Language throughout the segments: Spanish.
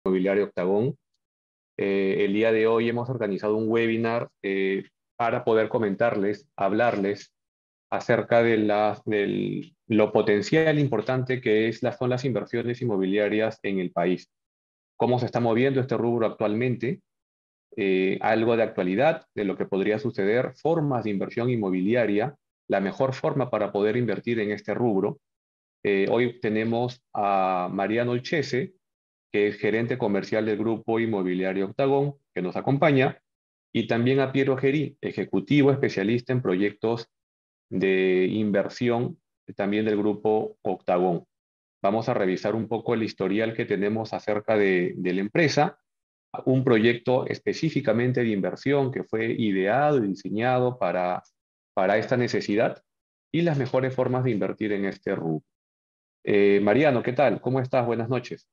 Inmobiliario Octagón. El día de hoy hemos organizado un webinar para poder comentarles, hablarles acerca de lo potencial importante que son las inversiones inmobiliarias en el país. Cómo se está moviendo este rubro actualmente, algo de actualidad de lo que podría suceder, formas de inversión inmobiliaria, la mejor forma para poder invertir en este rubro. Hoy tenemos a Mariano Olchese, que es gerente comercial del Grupo Inmobiliario Octagón, que nos acompaña, y también a Piero Gerí, ejecutivo especialista en proyectos de inversión, también del Grupo Octagón. Vamos a revisar un poco el historial que tenemos acerca de la empresa, un proyecto específicamente de inversión que fue ideado y diseñado para esta necesidad y las mejores formas de invertir en este rubro. Mariano, ¿qué tal? ¿Cómo estás? Buenas noches.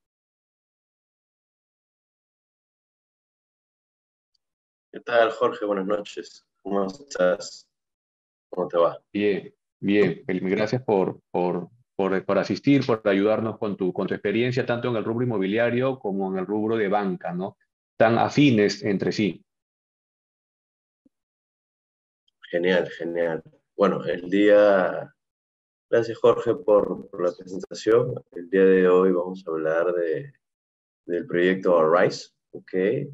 ¿Qué tal, Jorge? Buenas noches. ¿Cómo estás? ¿Cómo te va? Bien, bien. Gracias por asistir, por ayudarnos con tu experiencia, tanto en el rubro inmobiliario como en el rubro de banca, ¿no? Tan afines entre sí. Genial, genial. Bueno, gracias Jorge por la presentación. El día de hoy vamos a hablar del proyecto Arise, ¿ok?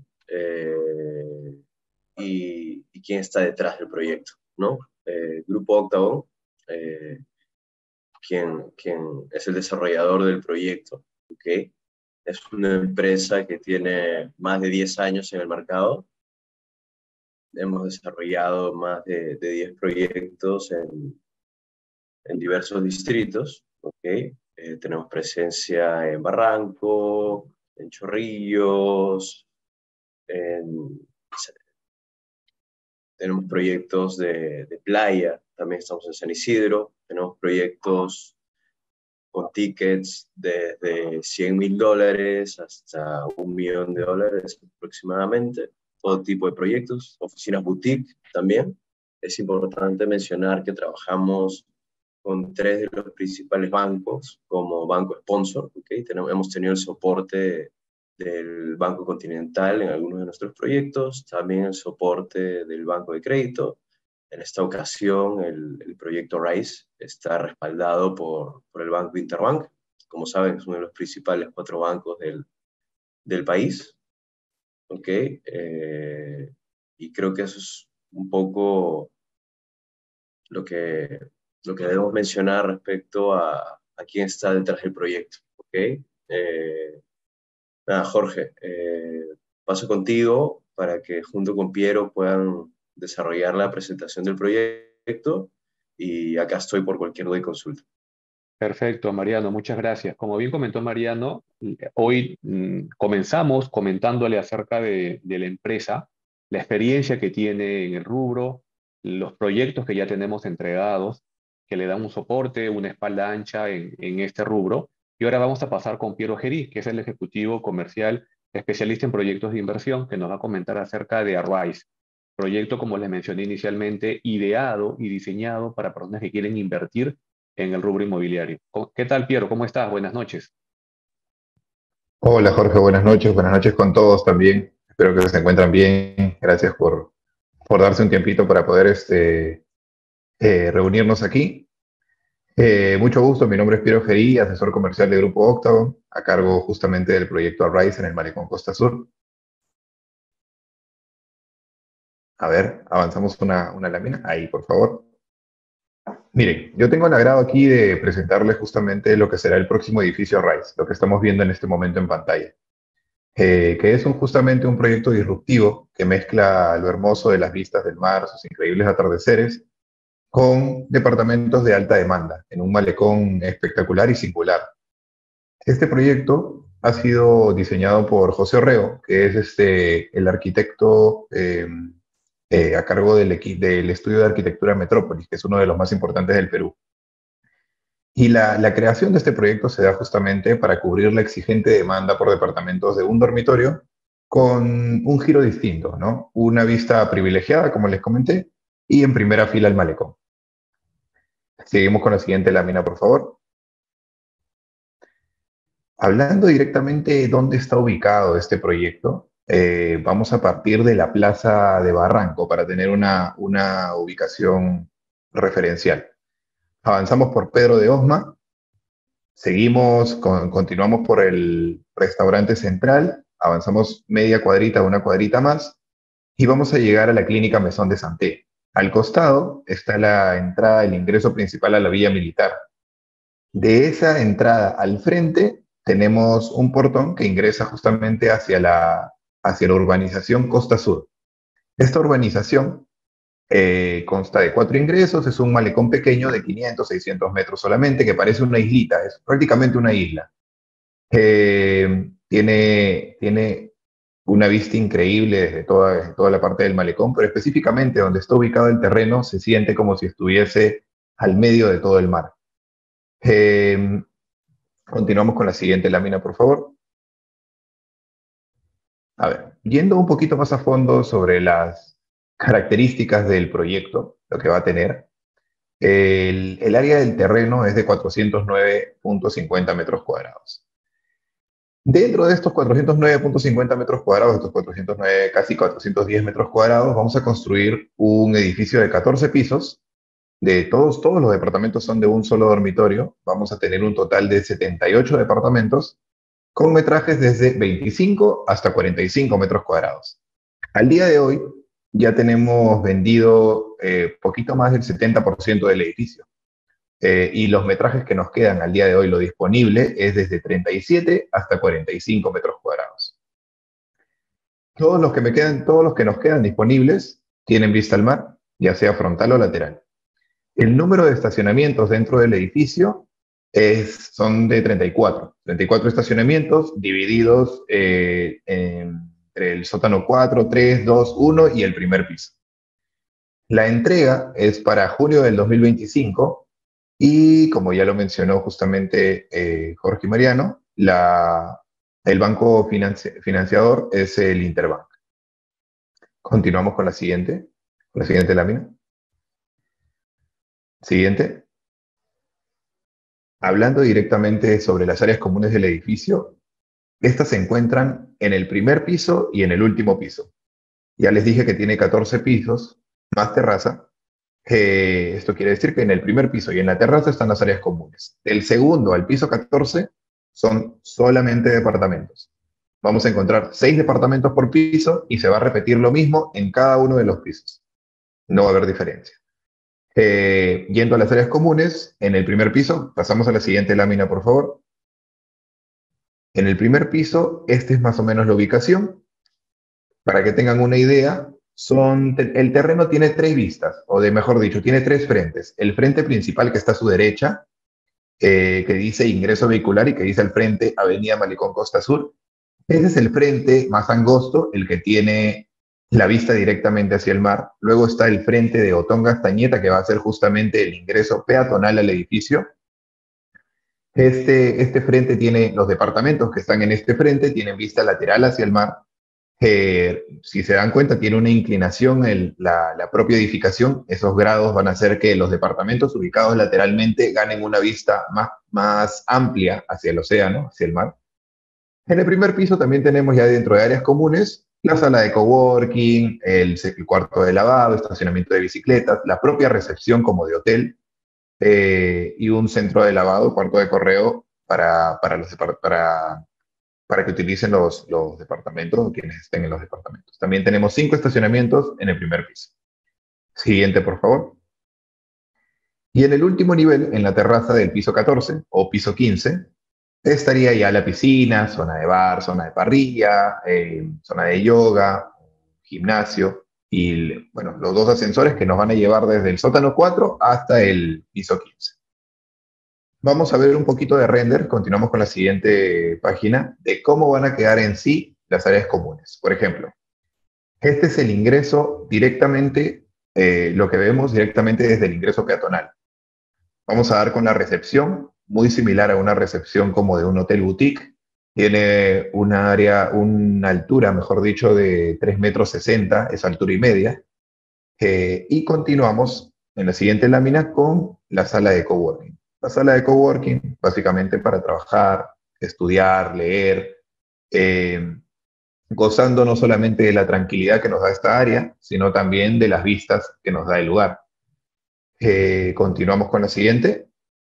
Y quién está detrás del proyecto, ¿no? Grupo Octagón, eh, quien es el desarrollador del proyecto, ¿ok? Es una empresa que tiene más de 10 años en el mercado. Hemos desarrollado más de 10 proyectos en diversos distritos, ¿ok? Tenemos presencia en Barranco, en Chorrillos, en, tenemos proyectos de playa, también estamos en San Isidro, tenemos proyectos con tickets desde $100,000 hasta $1,000,000 aproximadamente, todo tipo de proyectos, oficinas boutique también. Es importante mencionar que trabajamos con 3 de los principales bancos como banco sponsor, ¿okay? Hemos tenido el soporte del Banco Continental en algunos de nuestros proyectos, también el soporte del Banco de Crédito. En esta ocasión, el proyecto RISE está respaldado por el Banco Interbank. Como saben, es uno de los principales 4 bancos del país. ¿Okay? Y creo que eso es un poco lo que, lo que debemos mencionar respecto a quién está detrás del proyecto. ¿Okay? Nada, Jorge, paso contigo para que junto con Piero puedan desarrollar la presentación del proyecto y acá estoy por cualquier duda y consulta. Perfecto, Mariano, muchas gracias. Como bien comentó Mariano, hoy comenzamos comentándole acerca de la empresa, la experiencia que tiene en el rubro, los proyectos que ya tenemos entregados, que le dan un soporte, una espalda ancha en este rubro. Y ahora vamos a pasar con Piero Gerí, que es el ejecutivo comercial especialista en proyectos de inversión, que nos va a comentar acerca de Arise, proyecto, como les mencioné inicialmente, ideado y diseñado para personas que quieren invertir en el rubro inmobiliario. ¿Qué tal, Piero? ¿Cómo estás? Buenas noches. Hola Jorge, buenas noches con todos también. Espero que se encuentran bien. Gracias por darse un tiempito para poder reunirnos aquí. Mucho gusto, mi nombre es Piero Gerí, asesor comercial de Grupo Octagon, a cargo justamente del proyecto Arise en el Malecón Costa Sur. A ver, avanzamos una lámina. Ahí, por favor. Miren, yo tengo el agrado aquí de presentarles justamente lo que será el próximo edificio Arise, lo que estamos viendo en este momento en pantalla. Que es justamente un proyecto disruptivo que mezcla lo hermoso de las vistas del mar, sus increíbles atardeceres, con departamentos de alta demanda, en un malecón espectacular y singular. Este proyecto ha sido diseñado por José Orrego, que es el arquitecto a cargo del estudio de arquitectura Metrópolis, que es uno de los más importantes del Perú. Y la creación de este proyecto se da justamente para cubrir la exigente demanda por departamentos de un dormitorio con un giro distinto, ¿no? Una vista privilegiada, como les comenté, y en primera fila el malecón. Seguimos con la siguiente lámina, por favor. Hablando directamente de dónde está ubicado este proyecto, vamos a partir de la Plaza de Barranco para tener una ubicación referencial. Avanzamos por Pedro de Osma, continuamos por el restaurante central, avanzamos media cuadrita, una cuadrita más, y vamos a llegar a la clínica Mesón de Santé. Al costado está la entrada, el ingreso principal a la villa militar. De esa entrada al frente tenemos un portón que ingresa justamente hacia la urbanización Costa Sur. Esta urbanización consta de 4 ingresos, es un malecón pequeño de 500, 600 metros solamente, que parece una islita, es prácticamente una isla. Tiene una vista increíble desde toda la parte del malecón, pero específicamente donde está ubicado el terreno se siente como si estuviese al medio de todo el mar. Eh, Continuamos con la siguiente lámina, por favor. A ver, yendo un poquito más a fondo sobre las características del proyecto, lo que va a tener, el área del terreno es de 409.50 metros cuadrados. Dentro de estos 409.50 metros cuadrados, estos 409, casi 410 metros cuadrados, vamos a construir un edificio de 14 pisos. Todos los departamentos son de un solo dormitorio. Vamos a tener un total de 78 departamentos con metrajes desde 25 hasta 45 metros cuadrados. Al día de hoy ya tenemos vendido poquito más del 70% del edificio. Y los metrajes que nos quedan al día de hoy, lo disponible, es desde 37 hasta 45 metros cuadrados. Todos los que nos quedan disponibles tienen vista al mar, ya sea frontal o lateral. El número de estacionamientos dentro del edificio son de 34. 34 estacionamientos divididos entre el sótano 4, 3, 2, 1 y el primer piso. La entrega es para junio del 2025 y, como ya lo mencionó justamente Jorge Mariano, el banco financiador es el Interbank. Continuamos con la siguiente lámina. Siguiente. Hablando directamente sobre las áreas comunes del edificio, estas se encuentran en el primer piso y en el último piso. Ya les dije que tiene 14 pisos, más terraza. Esto quiere decir que en el primer piso y en la terraza están las áreas comunes. Del segundo al piso 14 son solamente departamentos. Vamos a encontrar 6 departamentos por piso y se va a repetir lo mismo en cada uno de los pisos. No va a haber diferencia. Yendo a las áreas comunes, en el primer piso, pasamos a la siguiente lámina, por favor. En el primer piso, esta es más o menos la ubicación. Para que tengan una idea, el terreno tiene 3 vistas, o mejor dicho, tiene 3 frentes. El frente principal que está a su derecha, que dice ingreso vehicular y que dice al frente Avenida Malecón Costa Sur. Ese es el frente más angosto, el que tiene la vista directamente hacia el mar. Luego está el frente de Otón Gastañeta, que va a ser justamente el ingreso peatonal al edificio. Este frente tiene los departamentos que están en este frente, tienen vista lateral hacia el mar. Si se dan cuenta, tiene una inclinación la propia edificación. Esos grados van a hacer que los departamentos ubicados lateralmente ganen una vista más amplia hacia el océano, hacia el mar. En el primer piso también tenemos, ya dentro de áreas comunes, la sala de coworking, el cuarto de lavado, estacionamiento de bicicletas, la propia recepción como de hotel, y un centro de lavado, cuarto de correo para que utilicen los departamentos o quienes estén en los departamentos. También tenemos 5 estacionamientos en el primer piso. Siguiente, por favor. Y en el último nivel, en la terraza del piso 14 o piso 15, estaría ya la piscina, zona de bar, zona de parrilla, zona de yoga, gimnasio y, bueno, los 2 ascensores que nos van a llevar desde el sótano 4 hasta el piso 15. Vamos a ver un poquito de render, continuamos con la siguiente página, de cómo van a quedar en sí las áreas comunes. Por ejemplo, este es el ingreso directamente, lo que vemos directamente desde el ingreso peatonal. Vamos a dar con la recepción, muy similar a una recepción como de un hotel boutique. Tiene una altura, mejor dicho, de 3,60 metros, es altura y media. Y continuamos en la siguiente lámina con la sala de coworking. La sala de coworking, básicamente para trabajar, estudiar, leer, eh, gozando no solamente de la tranquilidad que nos da esta área, sino también de las vistas que nos da el lugar. Continuamos con la siguiente.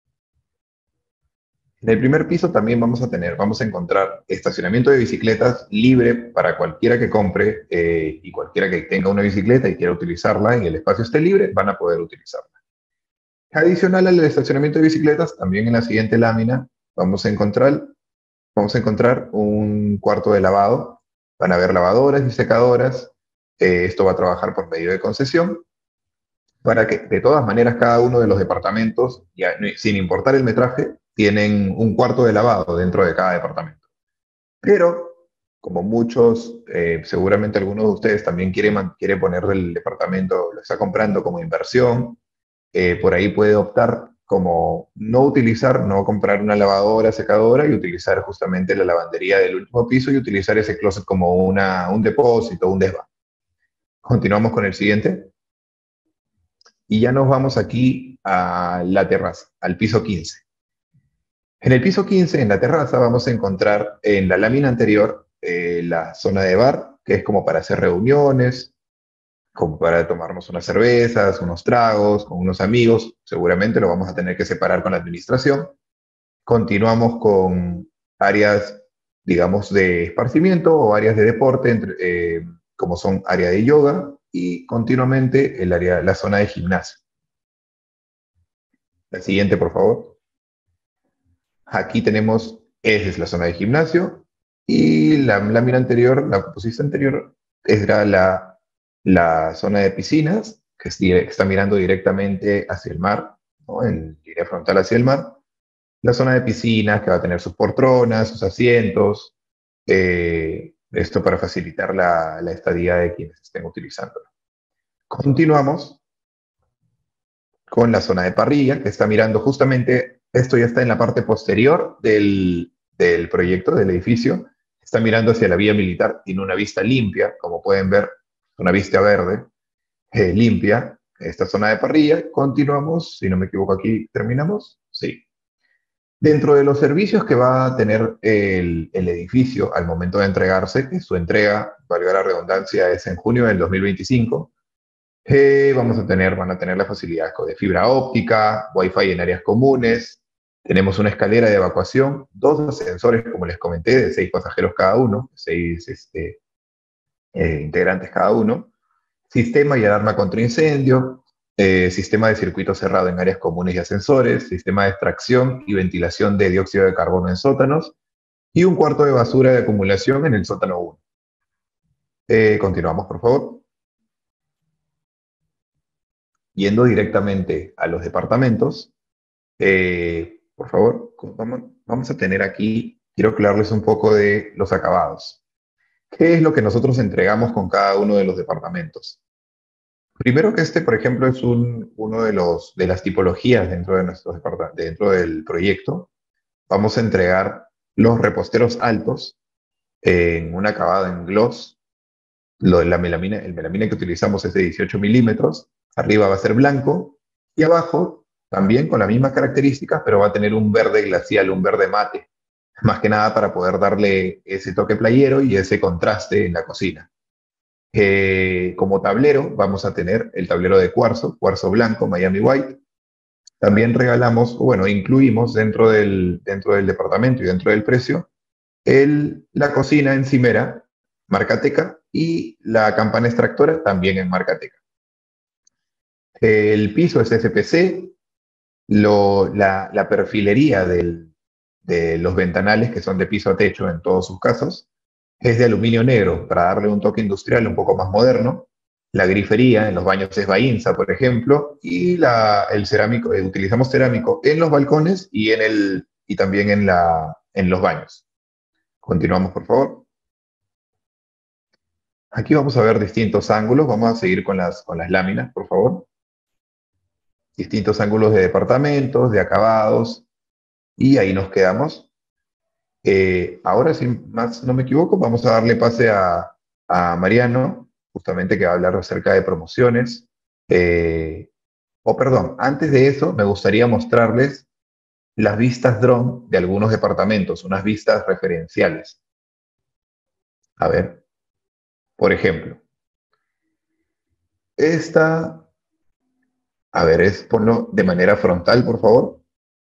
En el primer piso también vamos a encontrar estacionamiento de bicicletas libre para cualquiera que compre y cualquiera que tenga una bicicleta y quiera utilizarla y el espacio esté libre, van a poder utilizarla. Adicional al estacionamiento de bicicletas, también en la siguiente lámina vamos a encontrar un cuarto de lavado. Van a haber lavadoras y secadoras. Esto va a trabajar por medio de concesión para que de todas maneras cada uno de los departamentos, ya, sin importar el metraje, tienen un cuarto de lavado dentro de cada departamento. Pero, como muchos, seguramente algunos de ustedes también quiere poner el departamento, lo está comprando como inversión, por ahí puede optar como no comprar una lavadora, secadora y utilizar justamente la lavandería del último piso y utilizar ese closet como un depósito, un desván. Continuamos con el siguiente. Y ya nos vamos aquí a la terraza, al piso 15. En el piso 15, en la terraza, vamos a encontrar en la lámina anterior la zona de bar, que es como para hacer reuniones, como para tomarnos unas cervezas, unos tragos, con unos amigos. Seguramente lo vamos a tener que separar con la administración. Continuamos con áreas, digamos, de esparcimiento o áreas de deporte, como son área de yoga y continuamente la zona de gimnasio. La siguiente, por favor. Aquí tenemos, esa es la zona de gimnasio y la lámina anterior, la composición anterior, era la zona de piscinas, que está mirando directamente hacia el mar, ¿no? En línea frontal hacia el mar. La zona de piscinas, que va a tener sus poltronas, sus asientos, esto para facilitar la estadía de quienes estén utilizándolo. Continuamos con la zona de parrilla, que está mirando justamente, esto ya está en la parte posterior del proyecto, del edificio, está mirando hacia la vía militar, tiene una vista limpia, como pueden ver, una vista verde, limpia, esta zona de parrilla. Continuamos, si no me equivoco aquí, ¿terminamos? Sí. Dentro de los servicios que va a tener el edificio al momento de entregarse, que su entrega, valga la redundancia, es en junio del 2025, van a tener la facilidad de fibra óptica, Wi-Fi en áreas comunes, tenemos una escalera de evacuación, 2 ascensores, como les comenté, de 6 pasajeros cada uno, 6 integrantes cada uno, sistema y alarma contra incendio, sistema de circuito cerrado en áreas comunes y ascensores, sistema de extracción y ventilación de dióxido de carbono en sótanos, y un cuarto de basura de acumulación en el sótano 1. Continuamos, por favor. Yendo directamente a los departamentos, por favor, vamos a tener aquí, quiero aclararles un poco de los acabados. ¿Qué es lo que nosotros entregamos con cada uno de los departamentos? Primero que por ejemplo, es uno de las tipologías dentro del proyecto. Vamos a entregar los reposteros altos en un acabado en gloss. El melamina que utilizamos es de 18 milímetros. Arriba va a ser blanco y abajo también con las mismas características, pero va a tener un verde glacial, un verde mate. Más que nada para poder darle ese toque playero y ese contraste en la cocina. Como tablero vamos a tener el tablero de cuarzo blanco, Miami White. También incluimos dentro del departamento y dentro del precio la cocina encimera, marca Teca, y la campana extractora también en marca Teca. El piso es SPC, la perfilería de los ventanales, que son de piso a techo en todos sus casos, es de aluminio negro para darle un toque industrial un poco más moderno. La grifería en los baños es Bainza, por ejemplo, y el cerámico, utilizamos cerámico en los balcones y también en los baños. Continuamos, por favor. Aquí vamos a ver distintos ángulos. Vamos a seguir con las láminas, por favor. Distintos ángulos de departamentos, de acabados, y ahí nos quedamos. Ahora, sin más no me equivoco, vamos a darle pase a Mariano, justamente que va a hablar acerca de promociones. Perdón, antes de eso me gustaría mostrarles las vistas drone de algunos departamentos, unas vistas referenciales. A ver, por ejemplo, esta, a ver, ponlo de manera frontal, por favor.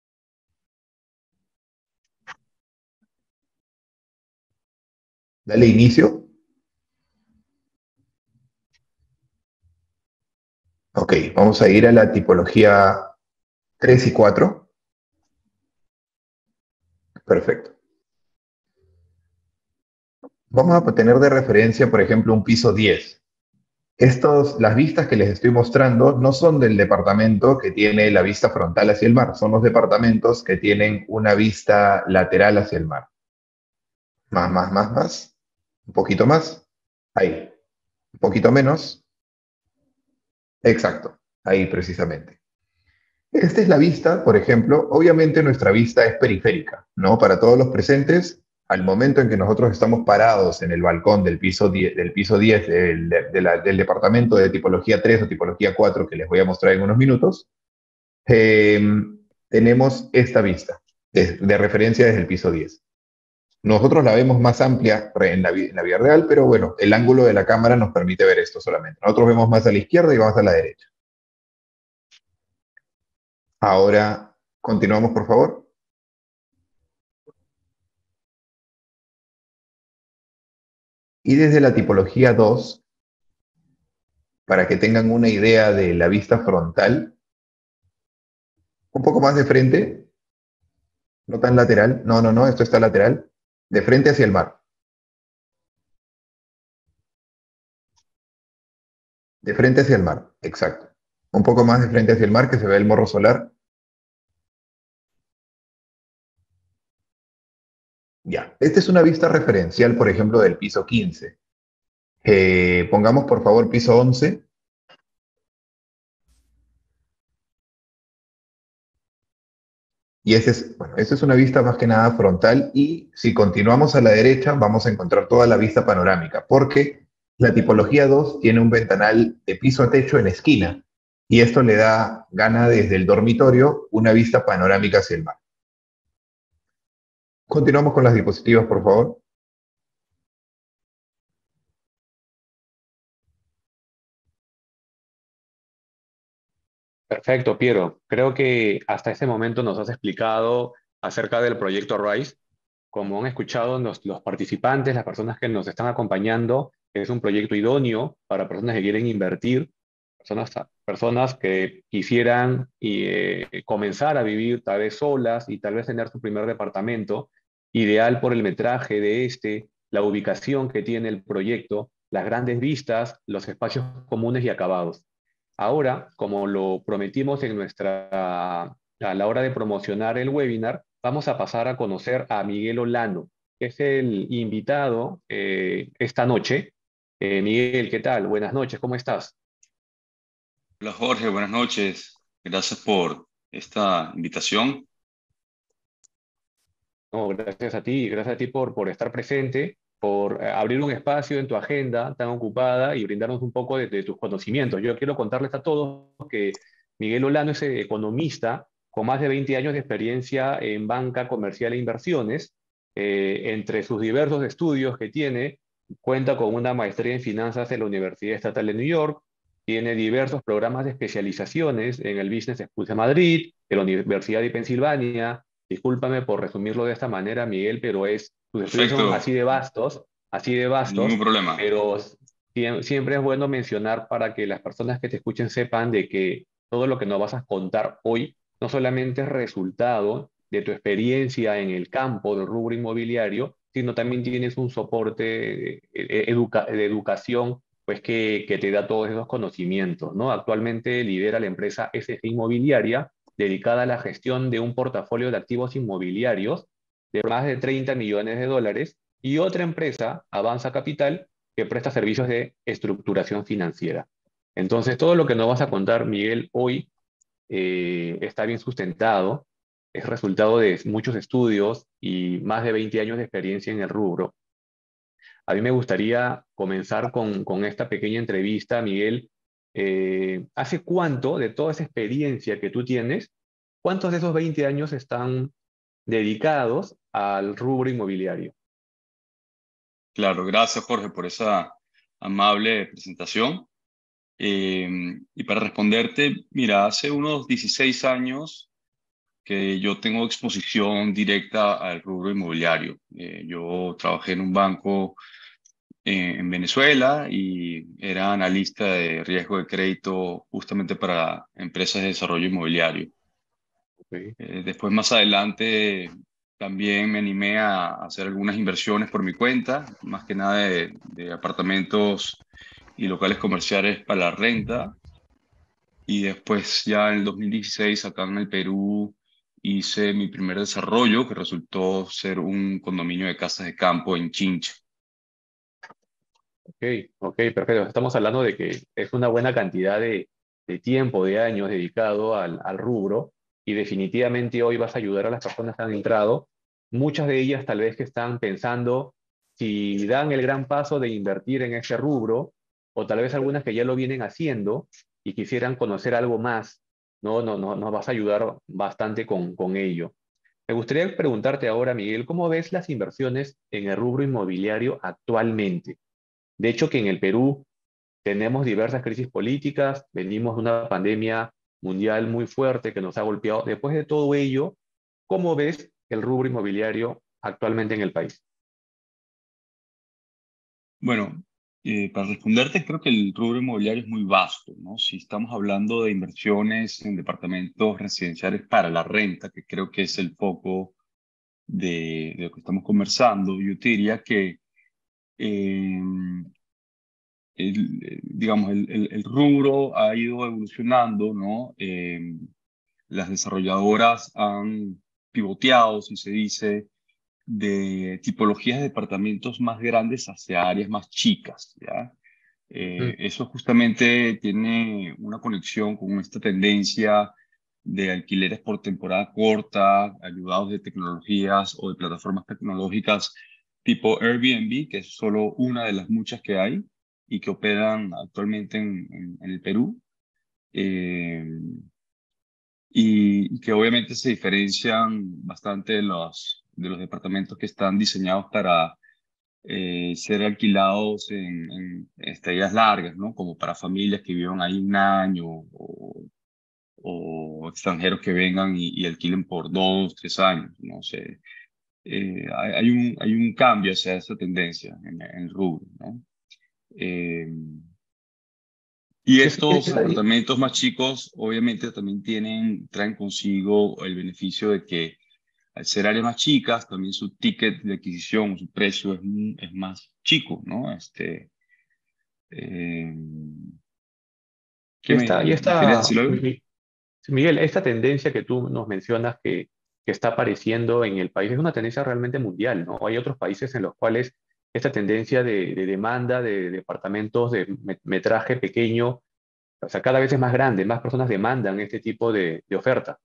Dale inicio. Ok, vamos a ir a la tipología 3 y 4. Perfecto. Vamos a tener de referencia, por ejemplo, un piso 10. Las vistas que les estoy mostrando no son del departamento que tiene la vista frontal hacia el mar, son los departamentos que tienen una vista lateral hacia el mar. Más. Un poquito más. Ahí. Un poquito menos. Exacto. Ahí precisamente. Esta es la vista, por ejemplo. Obviamente nuestra vista es periférica, ¿no? Para todos los presentes, al momento en que nosotros estamos parados en el balcón del piso 10, del departamento de tipología 3 o tipología 4 que les voy a mostrar en unos minutos, eh, tenemos esta vista de referencia desde el piso 10. Nosotros la vemos más amplia en la vida real, pero bueno, el ángulo de la cámara nos permite ver esto solamente. Nosotros vemos más a la izquierda y vamos a la derecha. Ahora, continuamos, por favor. Y desde la tipología 2, para que tengan una idea de la vista frontal, un poco más de frente, no tan lateral, no, esto está lateral, de frente hacia el mar, de frente hacia el mar, exacto. Un poco más de frente hacia el mar, que se ve el morro solar. Ya, esta es una vista referencial, por ejemplo, del piso 15. Pongamos, por favor, piso 11. Y esta es una vista más que nada frontal y si continuamos a la derecha vamos a encontrar toda la vista panorámica, porque la tipología 2 tiene un ventanal de piso a techo en esquina y esto le gana desde el dormitorio una vista panorámica hacia el mar. Continuamos con las diapositivas, por favor. Perfecto, Piero. Creo que hasta este momento nos has explicado acerca del proyecto RISE. Como han escuchado los participantes, las personas que nos están acompañando, es un proyecto idóneo para personas que quieren invertir, personas que quisieran comenzar a vivir tal vez solas y tal vez tener su primer departamento, ideal por el metraje de la ubicación que tiene el proyecto, las grandes vistas, los espacios comunes y acabados. Ahora, como lo prometimos a la hora de promocionar el webinar, vamos a pasar a conocer a Miguel Olano, que es el invitado esta noche. Miguel, ¿qué tal? Buenas noches, ¿cómo estás? Hola Jorge, buenas noches. Gracias por esta invitación. No, gracias a ti por estar presente, por abrir un espacio en tu agenda tan ocupada y brindarnos un poco de tus conocimientos. Yo quiero contarles a todos que Miguel Olano es economista con más de 20 años de experiencia en banca comercial e inversiones. Entre sus diversos estudios que tiene, cuenta con una maestría en finanzas en la Universidad Estatal de New York, tiene diversos programas de especializaciones en el Business School de Madrid, en la Universidad de Pensilvania. Discúlpame por resumirlo de esta manera, Miguel, pero sus estudios son Perfecto, así de ningún vastos, problema. pero siempre es bueno mencionar para que las personas que te escuchen sepan de que todo lo que nos vas a contar hoy no solamente es resultado de tu experiencia en el campo del rubro inmobiliario, sino también tienes un soporte de educación pues que te da todos esos conocimientos, ¿no? Actualmente lidera la empresa SG Inmobiliaria, dedicada a la gestión de un portafolio de activos inmobiliarios de más de 30 millones de dólares, y otra empresa, Avanza Capital, que presta servicios de estructuración financiera. Entonces, todo lo que nos vas a contar, Miguel, hoy está bien sustentado, es resultado de muchos estudios y más de 20 años de experiencia en el rubro. A mí me gustaría comenzar con esta pequeña entrevista, Miguel. ¿Hace cuánto de toda esa experiencia que tú tienes ¿cuántos de esos 20 años están dedicados al rubro inmobiliario? Claro, gracias Jorge por esa amable presentación. Eh, y para responderte, mira, hace unos 16 años que yo tengo exposición directa al rubro inmobiliario. Yo trabajé en un banco en Venezuela y era analista de riesgo de crédito justamente para empresas de desarrollo inmobiliario. Ok. Después, más adelante, también me animé a hacer algunas inversiones por mi cuenta, más que nada de apartamentos y locales comerciales para la renta. Y después, ya en el 2016, acá en el Perú, hice mi primer desarrollo, que resultó ser un condominio de casas de campo en Chincha. Ok, ok, perfecto. Estamos hablando de que es una buena cantidad de tiempo, de años dedicado al rubro y definitivamente hoy vas a ayudar a las personas que han entrado, muchas de ellas tal vez que están pensando si dan el gran paso de invertir en ese rubro o tal vez algunas que ya lo vienen haciendo y quisieran conocer algo más, ¿no? Nos vas a ayudar bastante con ello. Me gustaría preguntarte ahora, Miguel, ¿cómo ves las inversiones en el rubro inmobiliario actualmente? De hecho, que en el Perú tenemos diversas crisis políticas, venimos de una pandemia mundial muy fuerte que nos ha golpeado. Después de todo ello, ¿cómo ves el rubro inmobiliario actualmente en el país? Bueno, para responderte, creo que el rubro inmobiliario es muy vasto, ¿no? Si estamos hablando de inversiones en departamentos residenciales para la renta, que creo que es el foco de lo que estamos conversando, yo te diría que eh, digamos, el rubro ha ido evolucionando, ¿no? Las desarrolladoras han pivoteado, si se dice, de tipologías de departamentos más grandes hacia áreas más chicas, ¿ya? Ujú. Eso justamente tiene una conexión con esta tendencia de alquileres por temporada corta, ayudados de tecnologías o de plataformas tecnológicas tipo Airbnb, que es solo una de las muchas que hay y que operan actualmente en el Perú. Eh, y que obviamente se diferencian bastante de los departamentos que están diseñados para ser alquilados en estadías largas, ¿no? Como para familias que vivan ahí un año o extranjeros que vengan y alquilen por 2, 3 años, no sé. Hay un cambio hacia esa tendencia en el rubro, ¿no? Eh, y Y estos apartamentos más chicos obviamente también traen consigo el beneficio de que al ser áreas más chicas, también su ticket de adquisición, su precio es más chico, ¿no? Eh, ¿Qué y me querías esta, decir algo? Miguel, esta tendencia que tú nos mencionas que está apareciendo en el país es una tendencia realmente mundial, ¿no? Hay otros países en los cuales esta tendencia de demanda de departamentos de metraje pequeño, o sea, cada vez es más grande, más personas demandan este tipo de oferta.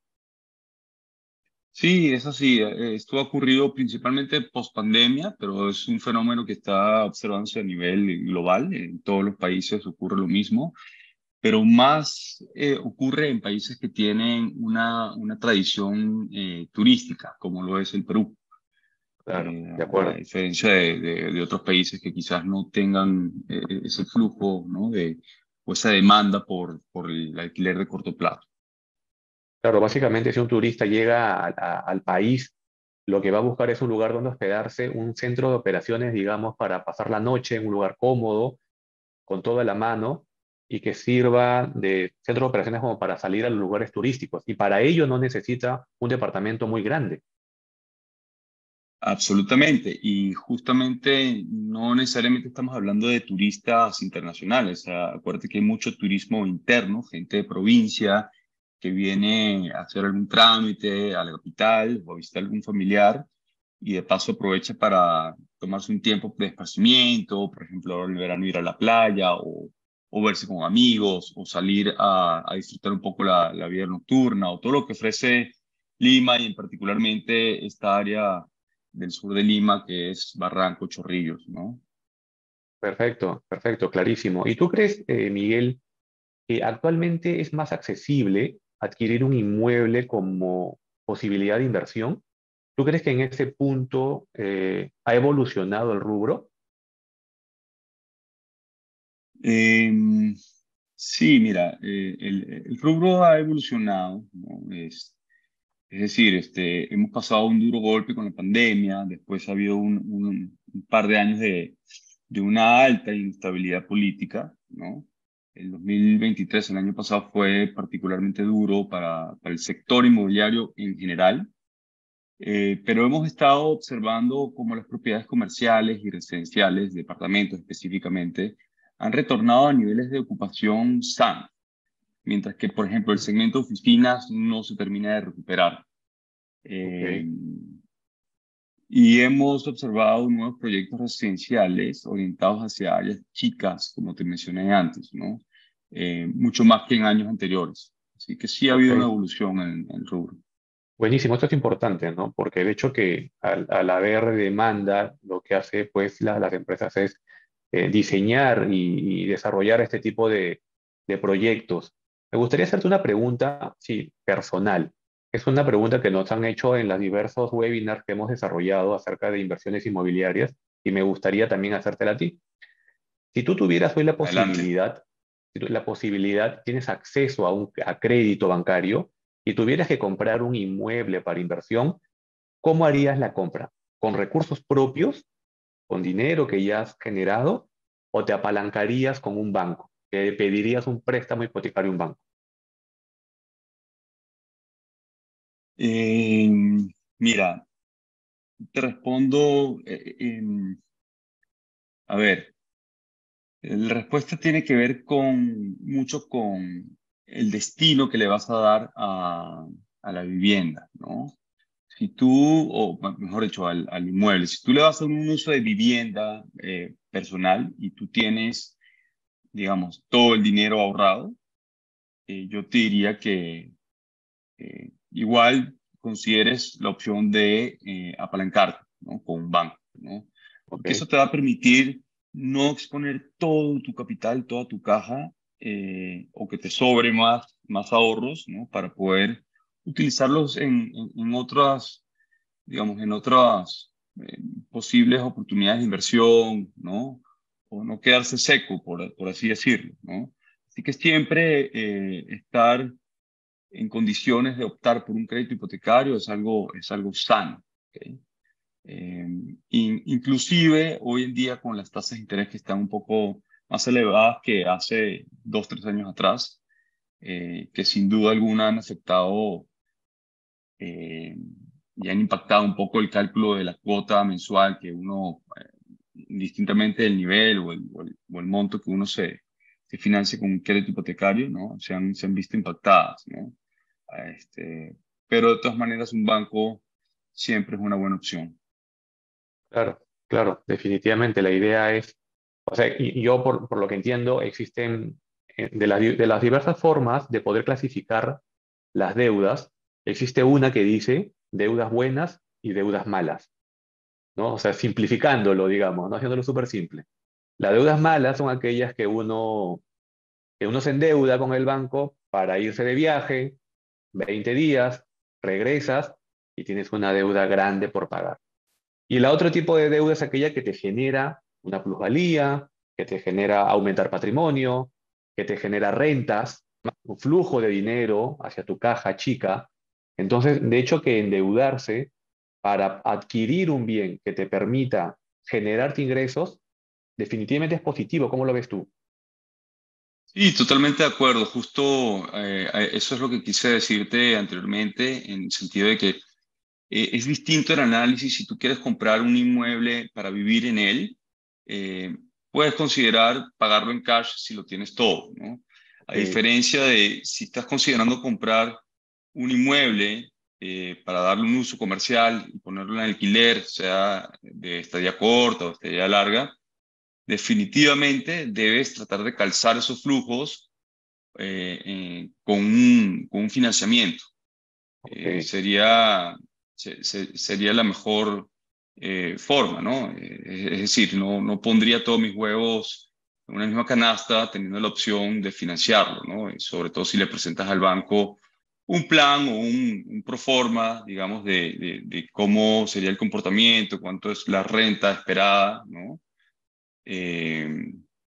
Sí, es así. Esto ha ocurrido principalmente post pandemia, pero es un fenómeno que está observándose a nivel global. En todos los países ocurre lo mismo, pero más ocurre en países que tienen una tradición turística, como lo es el Perú. Claro, de A acuerdo. diferencia de otros países que quizás no tengan ese flujo, ¿no? O esa demanda por el alquiler de corto plazo. Claro, básicamente si un turista llega al país, lo que va a buscar es un lugar donde hospedarse, un centro de operaciones, digamos, para pasar la noche en un lugar cómodo, con todo a la mano, y que sirva de centro de operaciones como para salir a los lugares turísticos. Y para ello no necesita un departamento muy grande. Absolutamente. Y justamente no necesariamente estamos hablando de turistas internacionales. O sea, acuérdate que hay mucho turismo interno, gente de provincia que viene a hacer algún trámite a la capital o a visitar algún familiar y de paso aprovecha para tomarse un tiempo de esparcimiento, por ejemplo, ahora en el verano ir a la playa o verse con amigos o salir a disfrutar un poco la vida nocturna o todo lo que ofrece Lima y en particularmente esta área del sur de Lima, que es Barranco, Chorrillos, ¿no? Perfecto, perfecto, clarísimo. ¿Y tú crees, Miguel, que actualmente es más accesible adquirir un inmueble como posibilidad de inversión? ¿Tú crees que en ese punto ha evolucionado el rubro? Em, sí, mira, el rubro ha evolucionado, ¿no? Es decir, hemos pasado un duro golpe con la pandemia, después ha habido un par de años de una alta inestabilidad política, ¿no? El 2023, el año pasado, fue particularmente duro para el sector inmobiliario en general, pero hemos estado observando cómo las propiedades comerciales y residenciales, departamentos específicamente, han retornado a niveles de ocupación sanos, mientras que, por ejemplo, el segmento de oficinas no se termina de recuperar. Ok, Eh, y hemos observado nuevos proyectos residenciales orientados hacia áreas chicas, como te mencioné antes, ¿no? Mucho más que en años anteriores. Así que sí ha habido una ok. evolución en el rubro. Buenísimo, esto es importante, ¿no? Porque el hecho que al haber demanda, lo que hace pues las empresas es diseñar y desarrollar este tipo de proyectos. Me gustaría hacerte una pregunta, sí, personal. Es una pregunta que nos han hecho en los diversos webinars que hemos desarrollado acerca de inversiones inmobiliarias y me gustaría también hacértela a ti. Si tú tuvieras hoy Adelante. la posibilidad, tienes acceso a crédito bancario y tuvieras que comprar un inmueble para inversión, ¿cómo harías la compra? ¿Con recursos propios, con dinero que ya has generado, o te apalancarías con un banco? ¿Que pedirías un préstamo hipotecario a un banco? Eh, Mira, te respondo, a ver, la respuesta tiene que ver mucho con el destino que le vas a dar a la vivienda, ¿no? Si tú, o mejor dicho, al inmueble, si tú le vas a dar un uso de vivienda personal y tú tienes, digamos, todo el dinero ahorrado, yo te diría que igual consideres la opción de apalancarte, ¿no? Con un banco, ¿no? Ok, Porque eso te va a permitir no exponer todo tu capital, toda tu caja, o que te sobre más ahorros, ¿no? Para poder utilizarlos en otras, digamos, en otras posibles oportunidades de inversión, ¿no? O no quedarse seco, por así decirlo, ¿no? Así que siempre estar en condiciones de optar por un crédito hipotecario es algo sano. ¿Ok? Eh, Inclusive hoy en día con las tasas de interés que están un poco más elevadas que hace 2, 3 años atrás, que sin duda alguna han afectado eh, y han impactado un poco el cálculo de la cuota mensual que uno, indistintamente del nivel o el monto que uno se financie con un crédito hipotecario, ¿no? Se han visto impactadas, ¿no? Este, pero de todas maneras un banco siempre es una buena opción. claro, claro, definitivamente la idea es, o sea, y yo por lo que entiendo, existen de las diversas formas de poder clasificar las deudas, existe una que dice deudas buenas y deudas malas, ¿no? O sea, simplificándolo, digamos, ¿no? Haciéndolo súper simple. Las deudas malas son aquellas que uno se endeuda con el banco para irse de viaje, 20 días, regresas y tienes una deuda grande por pagar. Y el otro tipo de deuda es aquella que te genera una plusvalía, que te genera aumentar patrimonio, que te genera rentas, un flujo de dinero hacia tu caja chica. Entonces, de hecho, que endeudarse para adquirir un bien que te permita generarte ingresos, definitivamente es positivo. ¿Cómo lo ves tú? Sí, totalmente de acuerdo. Justo eso es lo que quise decirte anteriormente, en el sentido de que es distinto el análisis si tú quieres comprar un inmueble para vivir en él. eh, Puedes considerar pagarlo en cash si lo tienes todo, ¿no? A Ok, diferencia de si estás considerando comprar un inmueble para darle un uso comercial y ponerlo en alquiler, sea de estadía corta o estadía larga, definitivamente debes tratar de calzar esos flujos con un financiamiento. ok, Sería la mejor forma, ¿no? Es decir, no pondría todos mis huevos en una misma canasta teniendo la opción de financiarlo, ¿no? Y sobre todo si le presentas al banco un plan o un proforma, digamos, de cómo sería el comportamiento, cuánto es la renta esperada, ¿no? Eh,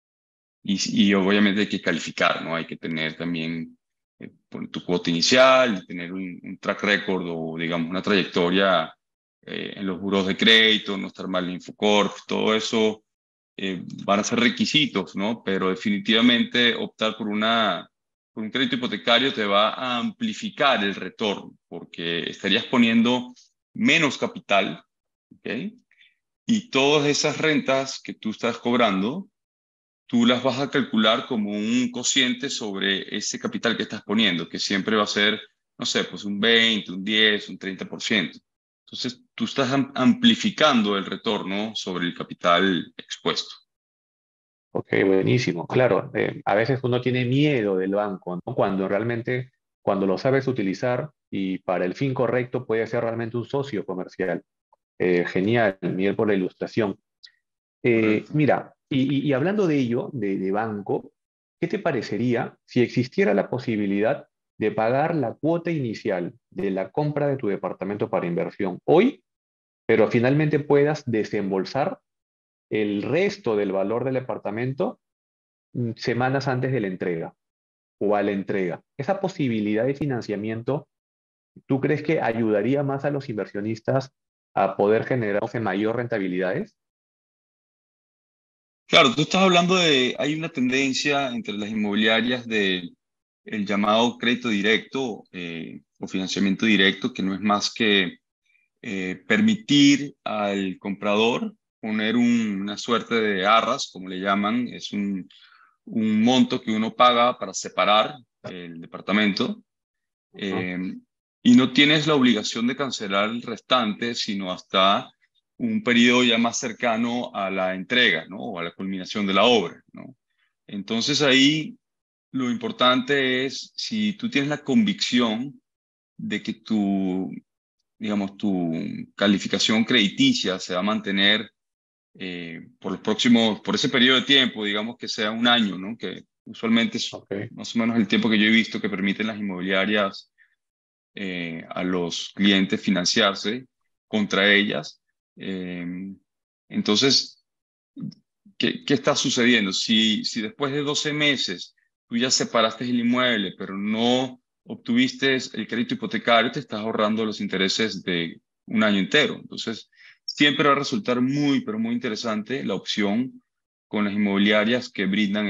y obviamente hay que calificar, ¿no? Hay que tener también tu cuota inicial, tener un track record o, digamos, una trayectoria en los buros de crédito, no estar mal en Infocorp, todo eso van a ser requisitos, ¿no? Pero definitivamente optar por un crédito hipotecario te va a amplificar el retorno, porque estarías poniendo menos capital, ¿ok? Y todas esas rentas que tú estás cobrando, tú las vas a calcular como un cociente sobre ese capital que estás poniendo, que siempre va a ser, no sé, pues un 20, un 10, un 30%. Entonces, tú estás amplificando el retorno sobre el capital expuesto. Ok, buenísimo. Claro, a veces uno tiene miedo del banco, ¿no? Cuando realmente, cuando lo sabes utilizar y para el fin correcto puede ser realmente un socio comercial. Genial, Miguel, por la ilustración. Correcto. Mira, y hablando de ello, de banco, ¿qué te parecería si existiera la posibilidad de pagar la cuota inicial de la compra de tu departamento para inversión hoy, pero finalmente puedas desembolsar el resto del valor del departamento semanas antes de la entrega o a la entrega? Esa posibilidad de financiamiento, ¿tú crees que ayudaría más a los inversionistas a poder generar mayor rentabilidades? Claro, tú estás hablando de, hay una tendencia entre las inmobiliarias de el llamado crédito directo o financiamiento directo, que no es más que permitir al comprador poner una suerte de arras, como le llaman, es un monto que uno paga para separar el departamento Ajá. eh, y no tienes la obligación de cancelar el restante, sino hasta un periodo ya más cercano a la entrega, ¿no? O a la culminación de la obra, ¿no? Entonces ahí lo importante es, si tú tienes la convicción de que digamos, tu calificación crediticia se va a mantener por los próximos, por ese periodo de tiempo, digamos que sea un año, ¿no? Que usualmente es Ok. más o menos el tiempo que yo he visto que permiten las inmobiliarias a los clientes financiarse contra ellas. Eh, entonces, ¿qué está sucediendo? Si después de 12 meses tú ya separaste el inmueble, pero no obtuviste el crédito hipotecario, te estás ahorrando los intereses de un año entero. Entonces, siempre va a resultar muy, pero muy interesante la opción con las inmobiliarias que brindan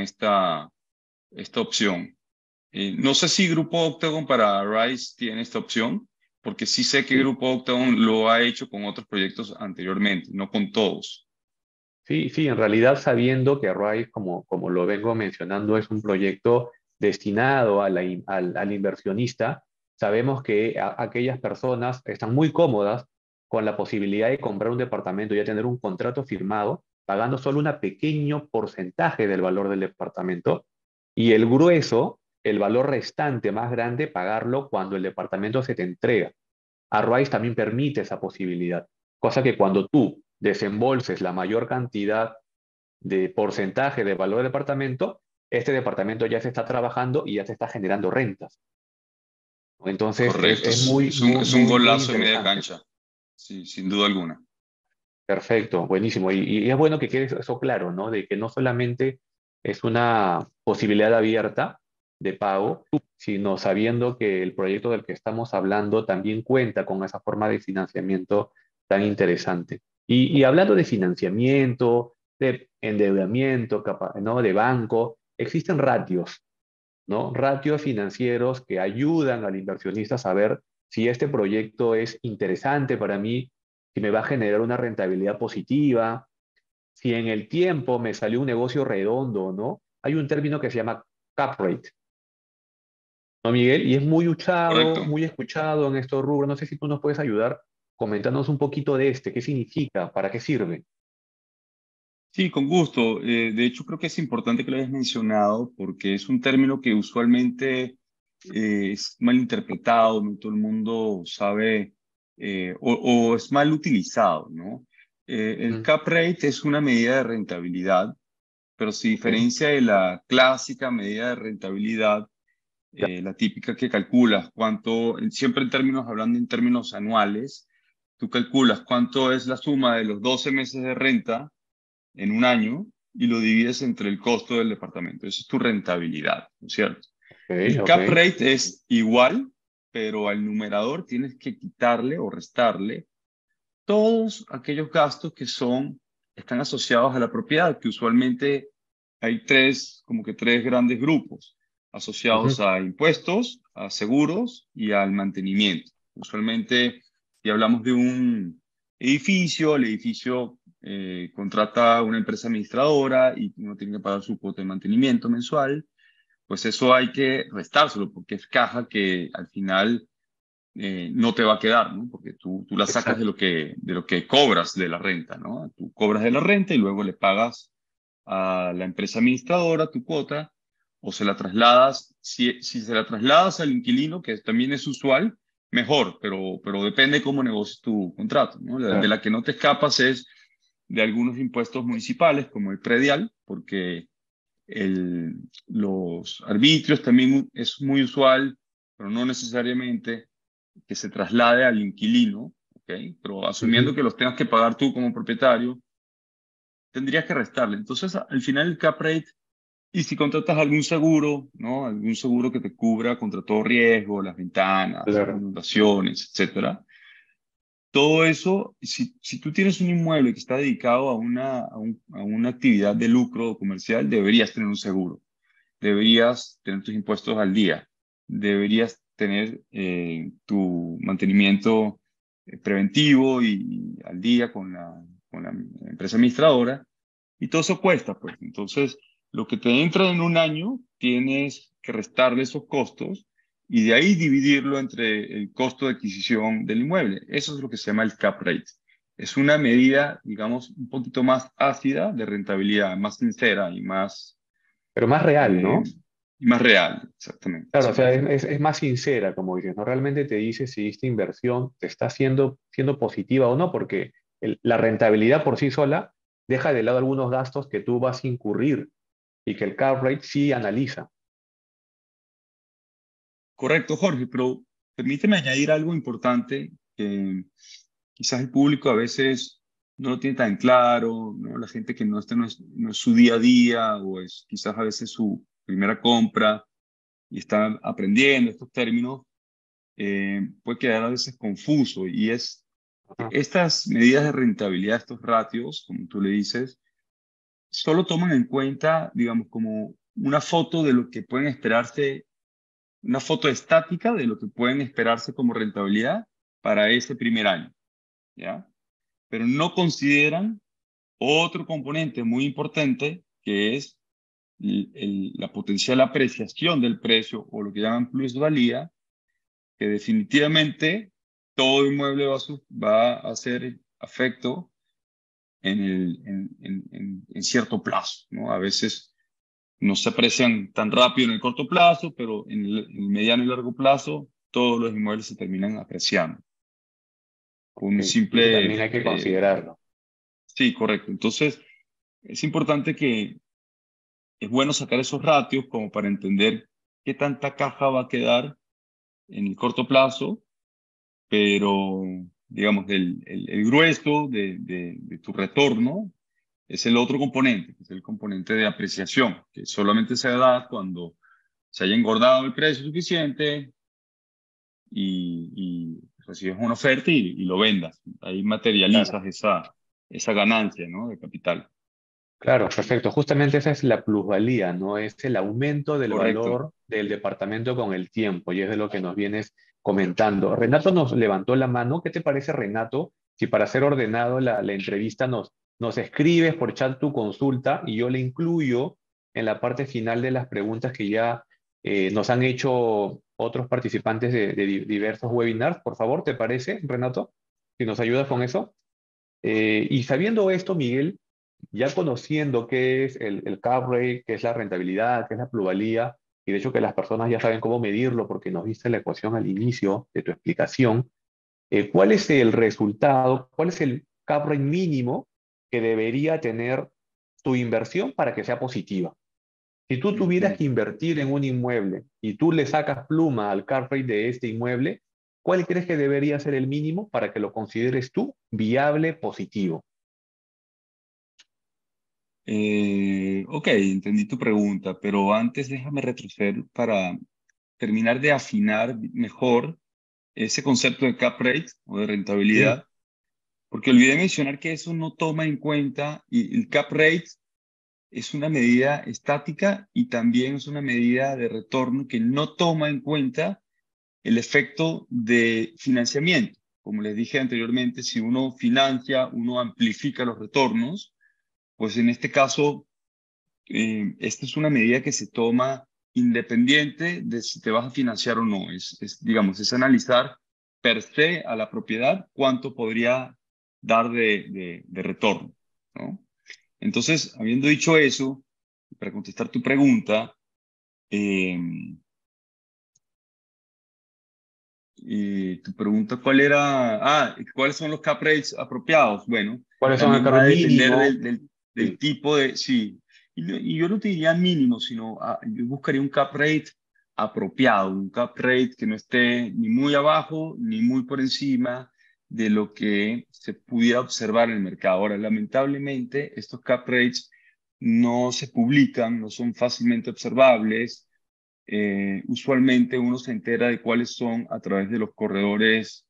esta opción. No sé si Grupo Octagon para Rise tiene esta opción, porque sí sé que Sí, Grupo Octagon lo ha hecho con otros proyectos anteriormente, no con todos. sí, sí, en realidad sabiendo que Rise, como lo vengo mencionando, es un proyecto destinado al inversionista, sabemos que aquellas personas están muy cómodas con la posibilidad de comprar un departamento y ya tener un contrato firmado, pagando solo un pequeño porcentaje del valor del departamento y el grueso, el valor restante más grande, pagarlo cuando el departamento se te entrega. Arwise también permite esa posibilidad, cosa que cuando tú desembolses la mayor cantidad de porcentaje de valor del departamento, este departamento ya se está trabajando y ya se está generando rentas. Entonces Correcto, es muy, muy, es un muy, muy golazo en media interesante. cancha, sí, sin duda alguna. Perfecto, buenísimo. Y es bueno que quede eso claro, ¿no? De que no solamente es una posibilidad abierta de pago, sino sabiendo que el proyecto del que estamos hablando también cuenta con esa forma de financiamiento tan interesante. Y hablando de financiamiento, de endeudamiento, ¿no? De banco, existen ratios, ¿no? Ratios financieros que ayudan al inversionista a saber si este proyecto es interesante para mí, si me va a generar una rentabilidad positiva, si en el tiempo me salió un negocio redondo, ¿no? Hay un término que se llama cap rate, ¿no, Miguel? Y es Correcto. muy escuchado en estos rubros. No sé si tú nos puedes ayudar comentándonos un poquito de este, qué significa, para qué sirve. Sí, con gusto. De hecho, creo que es importante que lo hayas mencionado porque es un término que usualmente es mal interpretado, no todo el mundo sabe o es mal utilizado, ¿no? El Mm, cap rate es una medida de rentabilidad, pero se ok, diferencia de la clásica medida de rentabilidad la típica que calculas cuánto, siempre hablando en términos anuales, tú calculas cuánto es la suma de los 12 meses de renta en un año y lo divides entre el costo del departamento. Esa es tu rentabilidad, ¿no es cierto? Ok, El ok. cap rate es igual, pero al numerador tienes que quitarle o restarle todos aquellos gastos están asociados a la propiedad, que usualmente hay como que tres grandes grupos asociados Ujú. a impuestos, a seguros y al mantenimiento. Usualmente, si hablamos de un edificio, el edificio contrata a una empresa administradora y uno tiene que pagar su cuota de mantenimiento mensual, pues eso hay que restárselo porque es caja que al final no te va a quedar, ¿no? Porque tú la sacas Exacto. de lo que cobras de la renta, ¿no? Tú cobras de la renta y luego le pagas a la empresa administradora tu cuota o se la trasladas, si se la trasladas al inquilino, que también es usual, mejor, pero depende cómo negocies tu contrato, ¿no? De Claro. la que no te escapas es de algunos impuestos municipales, como el predial, porque los arbitrios también es muy usual, pero no necesariamente que se traslade al inquilino, ¿ok? Pero asumiendo Ujú. que los tengas que pagar tú como propietario, tendrías que restarle. Entonces, al final el cap rate, y si contratas algún seguro, ¿no? Algún seguro que te cubra contra todo riesgo, las ventanas, Claro. inundaciones, etcétera. Todo eso, si tú tienes un inmueble que está dedicado a una actividad de lucro comercial, deberías tener un seguro, deberías tener tus impuestos al día, deberías tener tu mantenimiento preventivo y al día con la empresa administradora, y todo eso cuesta, pues. Entonces, lo que te entra en un año, tienes que restarle esos costos y de ahí dividirlo entre el costo de adquisición del inmueble. Eso es lo que se llama el cap rate. Es una medida, digamos, un poquito más ácida de rentabilidad, más sincera Pero más real, eh, ¿no? y más real, exactamente, Claro, eso o me sea, refiero. es más sincera, como dices, ¿no? Realmente te dice si esta inversión te está siendo positiva o no, porque la rentabilidad por sí sola deja de lado algunos gastos que tú vas a incurrir y que el cap rate sí analiza. Correcto, Jorge, pero permíteme añadir algo importante que quizás el público a veces no lo tiene tan claro, ¿no? La gente que no es su día a día o es quizás a veces su primera compra y está aprendiendo estos términos, puede quedar a veces confuso y es que Ajá. estas medidas de rentabilidad, estos ratios, como tú le dices, solo toman en cuenta, digamos, como una foto de lo que pueden esperarse, una foto estática de lo que pueden esperarse como rentabilidad para ese primer año, ¿ya? Pero no consideran otro componente muy importante que es la potencial apreciación del precio o lo que llaman plusvalía, que definitivamente todo inmueble va a hacer afecto en cierto plazo, ¿no? A veces no se aprecian tan rápido en el corto plazo, pero en el mediano y largo plazo todos los inmuebles se terminan apreciando. Con un Ok. Y eso también simple, hay que considerarlo. sí, correcto. Entonces, es importante que es bueno sacar esos ratios como para entender qué tanta caja va a quedar en el corto plazo, pero digamos, el grueso de tu retorno es el otro componente, que es el componente de apreciación, que solamente se da cuando se haya engordado el precio suficiente y recibes una oferta y lo vendas. Ahí Claro. materializas esa ganancia, ¿no? De capital. Claro, perfecto. Justamente esa es la plusvalía, ¿no? Es el aumento del Correcto. valor del departamento con el tiempo, y es de lo que nos vienes comentando. Renato nos levantó la mano. ¿Qué te parece, Renato? Si para ser ordenado la entrevista nos escribes por chat tu consulta y yo le incluyo en la parte final de las preguntas que ya nos han hecho otros participantes de diversos webinars, por favor, ¿te parece, Renato? Si nos ayudas con eso. Y sabiendo esto, Miguel, ya conociendo qué es el cap rate, qué es la rentabilidad, qué es la plusvalía, y de hecho que las personas ya saben cómo medirlo porque nos diste la ecuación al inicio de tu explicación, ¿cuál es el resultado, cuál es el cap rate mínimo que debería tener tu inversión para que sea positiva? Si tú tuvieras que invertir en un inmueble y tú le sacas pluma al cap rate de este inmueble, ¿cuál crees que debería ser el mínimo para que lo consideres tú viable, positivo? Ok, entendí tu pregunta, pero antes déjame retroceder para terminar de afinar mejor ese concepto de cap rate o de Sí, rentabilidad, porque olvidé mencionar que eso no toma en cuenta, y el cap rate es una medida estática y también es una medida de retorno que no toma en cuenta el efecto de financiamiento. Como les dije anteriormente, si uno financia, uno amplifica los retornos, pues en este caso, esta es una medida que se toma independiente de si te vas a financiar o no. Digamos, es analizar per se a la propiedad cuánto podría dar de retorno, ¿no? Entonces, habiendo dicho eso, para contestar tu pregunta, eh, tu pregunta, ¿cuál era? ¿Cuáles son los cap rates apropiados? Bueno, ¿cuáles son el también cap va a rate depender mínimo? del Sí, tipo de, sí. Y yo no te diría mínimo, sino yo buscaría un cap rate apropiado, un cap rate que no esté ni muy abajo ni muy por encima de lo que se pudiera observar en el mercado. Ahora, lamentablemente, estos cap rates no se publican, no son fácilmente observables. Usualmente uno se entera de cuáles son a través de los corredores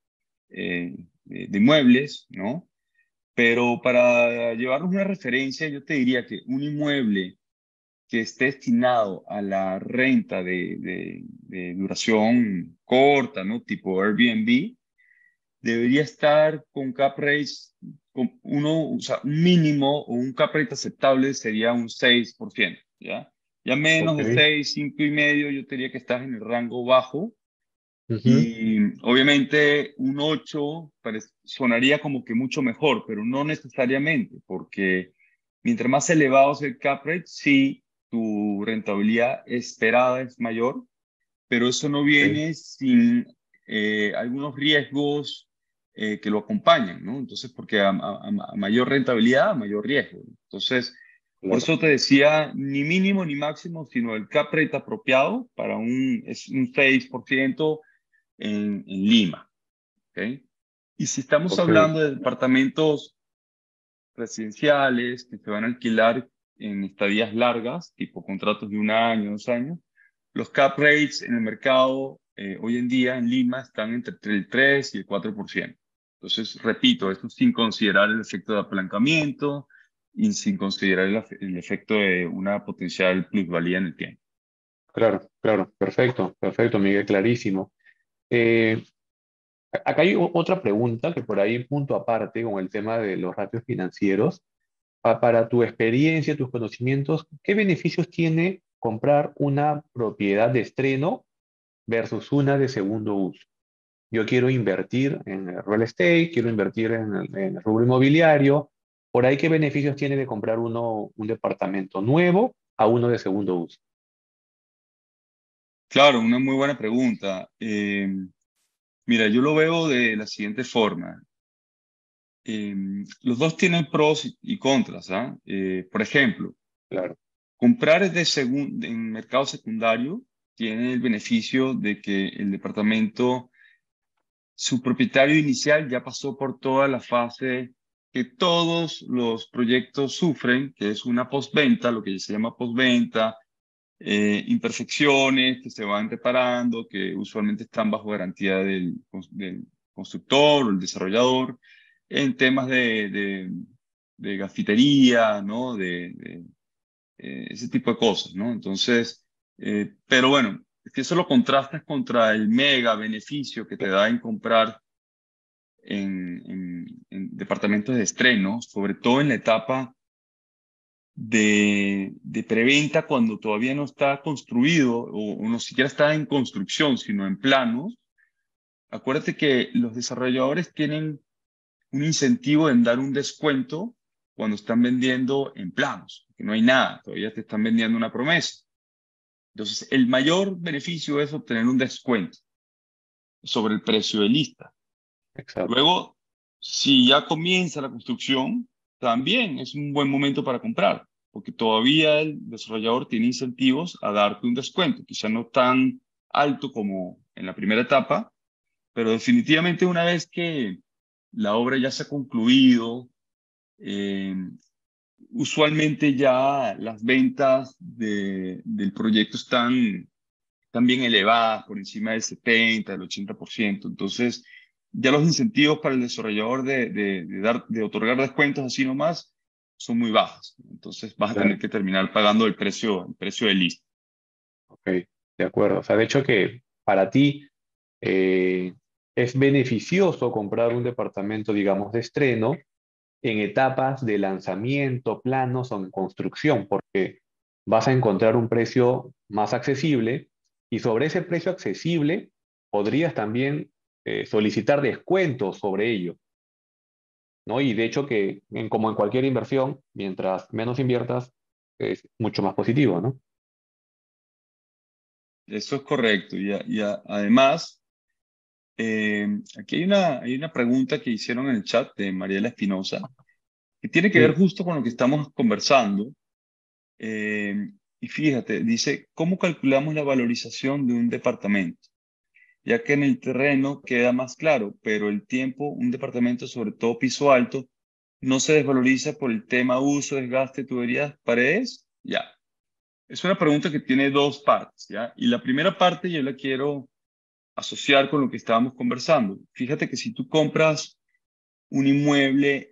de inmuebles, ¿no? Pero para llevarnos una referencia, yo te diría que un inmueble que esté destinado a la renta de duración corta, ¿no? Tipo Airbnb, debería estar con cap rates, con uno, o sea, un mínimo o un cap rate aceptable sería un 6%, ¿ya? Ya menos ok. de 6, 5 y medio, yo diría que estás en el rango bajo. Ujú, Y obviamente un 8 sonaría como que mucho mejor, pero no necesariamente, porque mientras más elevado sea el cap rate, sí, tu rentabilidad esperada es mayor, pero eso no ok, viene sin algunos riesgos que lo acompañan, ¿no? Entonces, porque a mayor rentabilidad, a mayor riesgo. Entonces, por claro. eso te decía, ni mínimo ni máximo, sino el cap rate apropiado para es un 6% en Lima, ¿ok? Y si estamos Ok, hablando de departamentos residenciales que se van a alquilar en estadías largas, tipo contratos de un año, 2 años, los cap rates en el mercado hoy en día en Lima están entre el 3 y el 4%. Entonces, repito, esto sin considerar el efecto de apalancamiento y sin considerar el efecto de una potencial plusvalía en el tiempo. claro, claro. Perfecto, perfecto, Miguel, clarísimo. Eh, Acá hay otra pregunta que por ahí punto aparte con el tema de los ratios financieros. Para tu experiencia, tus conocimientos, ¿qué beneficios tiene comprar una propiedad de estreno versus una de segundo uso? Yo quiero invertir en el real estate, quiero invertir en el rubro inmobiliario. Por ahí, ¿qué beneficios tiene de comprar un departamento nuevo a uno de segundo uso? Claro, una muy buena pregunta. Mira, yo lo veo de la siguiente forma. Los dos tienen pros y contras, ¿ah? Por ejemplo, Claro, comprar en mercado secundario tiene el beneficio de que el departamento, su propietario inicial ya pasó por toda la fase que todos los proyectos sufren, que es una postventa, lo que se llama postventa, imperfecciones que se van reparando, que usualmente están bajo garantía del constructor o el desarrollador, en temas de gafitería, ¿no? Ese tipo de cosas, ¿no? Entonces, pero bueno, es que eso lo contrastas contra el mega beneficio que te da en comprar en departamentos de estreno, sobre todo en la etapa de preventa cuando todavía no está construido o no siquiera está en construcción, sino en planos. Acuérdate que los desarrolladores tienen un incentivo en dar un descuento cuando están vendiendo en planos, que no hay nada, todavía te están vendiendo una promesa. Entonces, el mayor beneficio es obtener un descuento sobre el precio de lista. exacto. Luego, si ya comienza la construcción, también es un buen momento para comprar. porque todavía el desarrollador tiene incentivos a darte un descuento, quizá no tan alto como en la primera etapa, pero definitivamente una vez que la obra ya se ha concluido, eh, usualmente ya las ventas del proyecto están bien elevadas, por encima del 70, del 80%. Entonces, ya los incentivos para el desarrollador de otorgar descuentos así nomás son muy bajos. Entonces, vas a Claro. tener que terminar pagando el precio de lista. Ok, de acuerdo. O sea, de hecho que para ti eh, es beneficioso comprar un departamento, digamos, de estreno en etapas de lanzamiento, planos o en construcción, porque vas a encontrar un precio más accesible y sobre ese precio accesible podrías también solicitar descuentos sobre ello, ¿no? Y de hecho que, como en cualquier inversión, mientras menos inviertas, es mucho más positivo, ¿no? Eso es correcto. Además, aquí hay una pregunta que hicieron en el chat de Mariela Espinosa, que tiene que ver Sí, justo con lo que estamos conversando. Y fíjate, dice, ¿cómo calculamos la valorización de un departamento? Ya que en el terreno queda más claro, pero el tiempo, un departamento, sobre todo piso alto, no se desvaloriza por el tema uso, desgaste, tuberías, paredes. Ya, es una pregunta que tiene dos partes, ¿ya? Y la primera parte yo la quiero asociar con lo que estábamos conversando. Fíjate que si tú compras un inmueble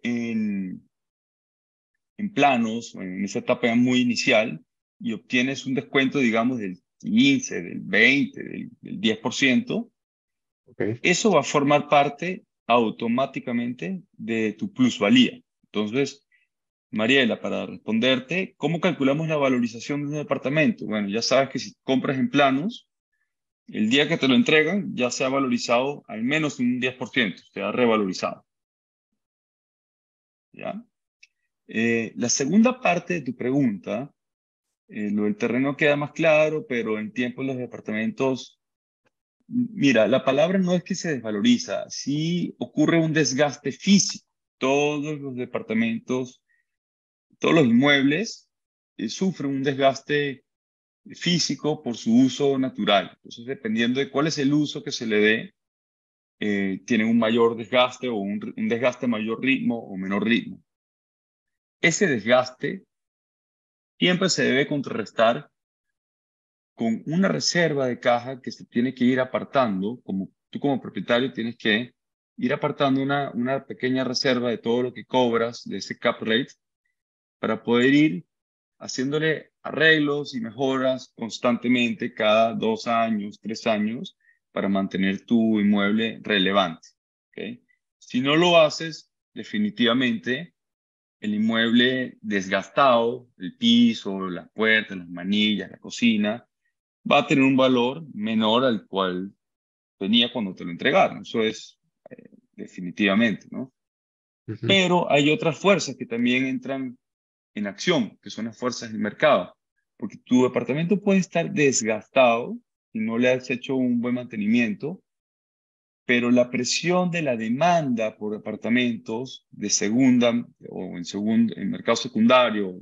en planos, en esa etapa muy inicial, y obtienes un descuento, digamos, del 15, del 20, del 10%, ok. eso va a formar parte automáticamente de tu plusvalía. Entonces, Mariela, para responderte, ¿cómo calculamos la valorización de un departamento? Bueno, ya sabes que si compras en planos, el día que te lo entregan ya se ha valorizado al menos un 10%, se ha revalorizado, ¿ya? La segunda parte de tu pregunta, lo del terreno queda más claro, pero en tiempo los departamentos, mira, la palabra no es que se desvaloriza, sí ocurre un desgaste físico. Todos los departamentos, todos los inmuebles sufren un desgaste físico por su uso natural. Entonces, dependiendo de cuál es el uso que se le dé, tienen un mayor desgaste o un desgaste a mayor ritmo o menor ritmo. Ese desgaste siempre se debe contrarrestar con una reserva de caja que se tiene que ir apartando, como tú como propietario tienes que ir apartando una pequeña reserva de todo lo que cobras de ese cap rate para poder ir haciéndole arreglos y mejoras constantemente cada 2 años, 3 años, para mantener tu inmueble relevante. ¿Ok? Si no lo haces, definitivamente el inmueble desgastado, el piso, las puertas, las manillas, la cocina, va a tener un valor menor al cual tenía cuando te lo entregaron. Eso es definitivamente, ¿no? Ujú. Pero hay otras fuerzas que también entran en acción, que son las fuerzas del mercado, porque tu departamento puede estar desgastado si no le has hecho un buen mantenimiento, pero la presión de la demanda por departamentos de segunda o en mercado secundario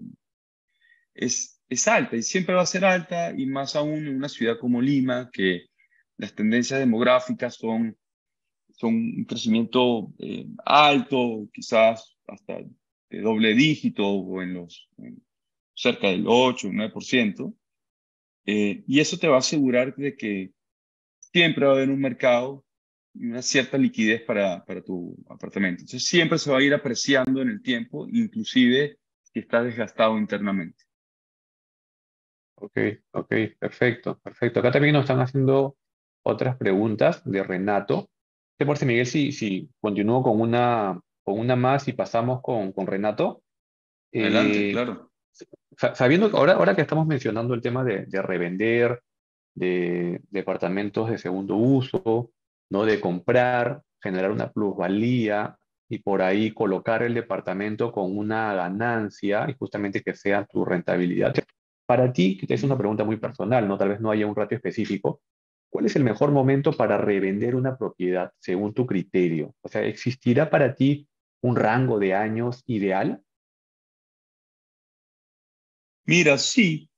es alta y siempre va a ser alta y más aún en una ciudad como Lima, que las tendencias demográficas son un crecimiento alto, quizás hasta de doble dígito o cerca del 8 o 9%, y eso te va a asegurar de que siempre va a haber un mercado y una cierta liquidez para tu apartamento. Entonces siempre se va a ir apreciando en el tiempo, inclusive si está desgastado internamente. Ok, ok, perfecto, perfecto. Acá también nos están haciendo otras preguntas de Renato. Te parece, Miguel, si continúo con una más y pasamos con Renato? Adelante, Eh, claro. Sabiendo que ahora que estamos mencionando el tema de revender, de departamentos de segundo uso, ¿no? De comprar, generar una plusvalía y por ahí colocar el departamento con una ganancia y justamente que sea tu rentabilidad. Para ti, que es una pregunta muy personal, ¿no? Tal vez no haya un ratio específico. ¿Cuál es el mejor momento para revender una propiedad según tu criterio? O sea, ¿existirá para ti un rango de años ideal? Mira, sí,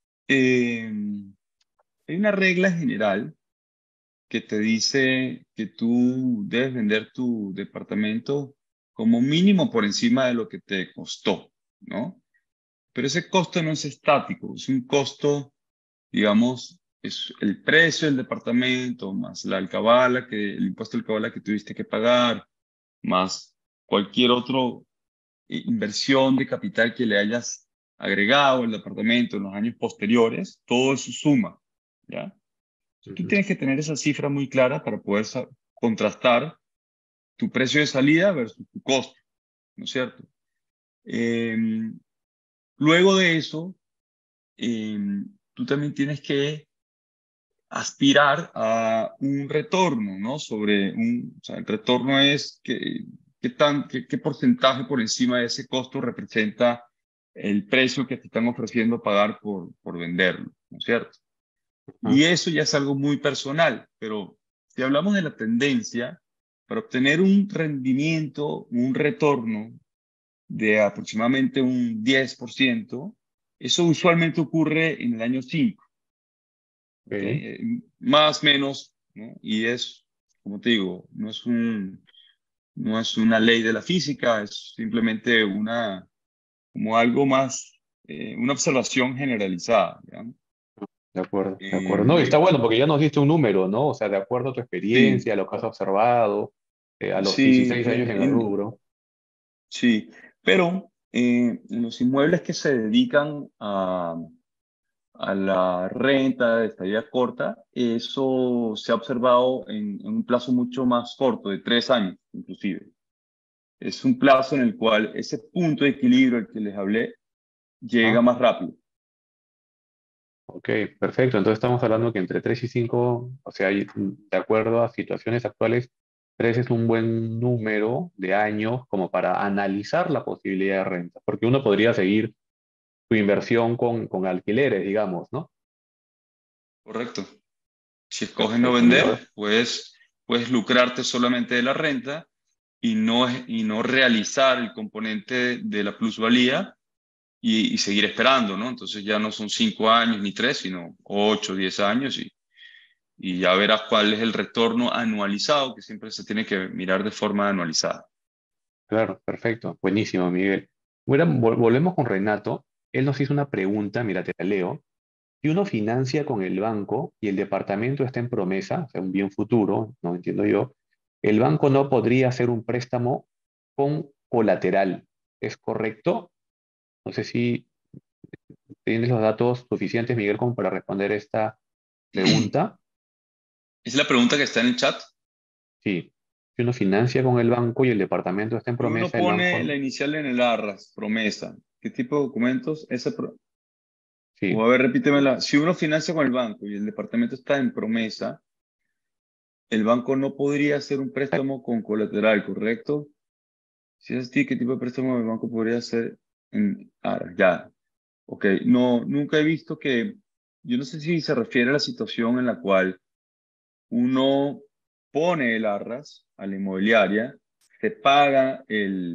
hay una regla general que te dice que tú debes vender tu departamento como mínimo por encima de lo que te costó, ¿no? Pero ese costo no es estático, es un costo, digamos, es el precio del departamento más la alcabala, el impuesto de alcabala que tuviste que pagar, más cualquier otro inversión de capital que le hayas agregado al departamento en los años posteriores, todo eso suma, ¿ya? Tú Ujú. tienes que tener esa cifra muy clara para poder contrastar tu precio de salida versus tu costo, ¿no es cierto? Eh, Luego de eso, eh, tú también tienes que aspirar a un retorno, ¿no? O sea, el retorno es qué porcentaje por encima de ese costo representa el precio que te están ofreciendo pagar por venderlo, ¿no es cierto? Ajá. Y eso ya es algo muy personal, pero si hablamos de la tendencia, para obtener un rendimiento, un retorno de aproximadamente un 10%, eso usualmente ocurre en el año 5. ¿Ok? Ok. Más o menos, ¿no? Y es, como te digo, no es una ley de la física, es simplemente como algo más, una observación generalizada, ¿ya? De acuerdo, de acuerdo. No, y está Eh, bueno porque ya nos diste un número, ¿no? O sea, de acuerdo a tu sí, experiencia, a lo que has observado, a los sí, 16 años en el rubro. sí, pero en los inmuebles que se dedican a la renta de estadía corta, eso se ha observado en un plazo mucho más corto, de 3 años inclusive. Es un plazo en el cual ese punto de equilibrio al que les hablé llega Ajá. más rápido. Ok, perfecto. Entonces estamos hablando que entre 3 y 5, o sea, de acuerdo a situaciones actuales, 3 es un buen número de años como para analizar la posibilidad de renta, porque uno podría seguir su inversión con alquileres, digamos, ¿no? Correcto. Si escoges no Perfecto, Miguel. vender, puedes lucrarte solamente de la renta y no realizar el componente de la plusvalía y seguir esperando, ¿no? Entonces ya no son 5 años ni 3, sino 8, 10 años y ya verás cuál es el retorno anualizado, que siempre se tiene que mirar de forma anualizada. Claro, perfecto. Buenísimo, Miguel. Bueno, volvemos con Renato. Él nos hizo una pregunta, mira, te la leo. Si uno financia con el banco y el departamento está en promesa, o sea, un bien futuro, no entiendo yo, el banco no podría hacer un préstamo con colateral. ¿Es correcto? No sé si tienes los datos suficientes, Miguel, como para responder esta pregunta. Es la pregunta que está en el chat. Sí. Si uno financia con el banco y el departamento está en Si uno promesa, el pone la banco... inicial en el arras, promesa, ¿qué tipo de documentos? O Sí. a ver, repítemela. Si uno financia con el banco y el departamento está en promesa, el banco no podría hacer un préstamo con colateral, ¿correcto? Si es así, ¿qué tipo de préstamo el banco podría hacer en arras? Ya, ok. No, nunca he visto yo no sé si se refiere a la situación en la cual uno pone el arras a la inmobiliaria, se paga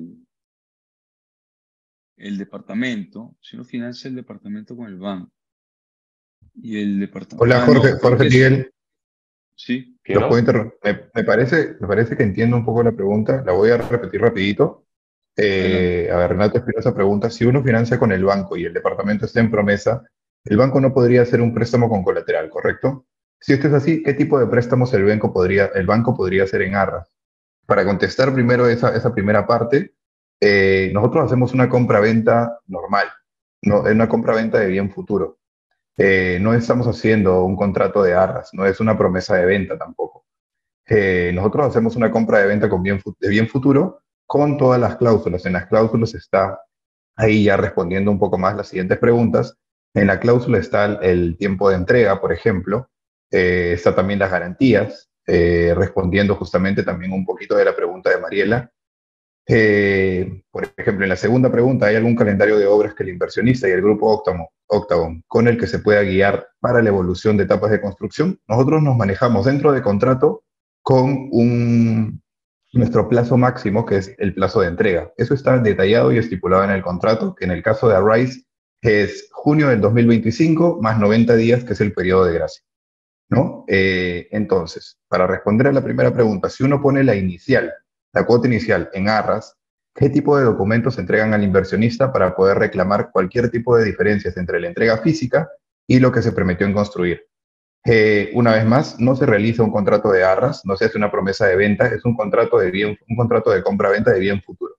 el departamento, si uno financia el departamento con el banco y el departamento, Hola Jorge, no, creo Jorge que es, Miguel, sí, los puedo ¿Quiero? interrumpir. Me parece que entiendo un poco la pregunta, la voy a repetir rapidito. adelante. A ver, Renato Espinosa pregunta, si uno financia con el banco y el departamento está en promesa, el banco no podría hacer un préstamo con colateral, ¿correcto? Si esto es así, ¿qué tipo de préstamos el banco podría hacer en arras? Para contestar primero esa primera parte, nosotros hacemos una compra-venta normal, no, es una compra-venta de bien futuro. No estamos haciendo un contrato de arras, no es una promesa de venta tampoco. Nosotros hacemos una compra de venta de bien futuro con todas las cláusulas. En las cláusulas está, ahí ya respondiendo un poco más las siguientes preguntas, en la cláusula está el tiempo de entrega, por ejemplo, está también las garantías, respondiendo justamente también un poquito de la pregunta de Mariela. Por ejemplo, en la segunda pregunta, ¿hay algún calendario de obras que el inversionista y el grupo Octagon con el que se pueda guiar para la evolución de etapas de construcción? Nosotros nos manejamos dentro de contrato con nuestro plazo máximo, que es el plazo de entrega. Eso está detallado y estipulado en el contrato, que en el caso de Arise Es junio del 2025 más 90 días, que es el periodo de gracia, ¿no? Entonces, para responder a la primera pregunta, si uno pone la cuota inicial en arras, ¿qué tipo de documentos se entregan al inversionista para poder reclamar cualquier tipo de diferencias entre la entrega física y lo que se prometió en construir? Una vez más, no se realiza un contrato de arras, no se hace una promesa de venta, es un contrato de bien, un contrato de compra-venta de bien futuro.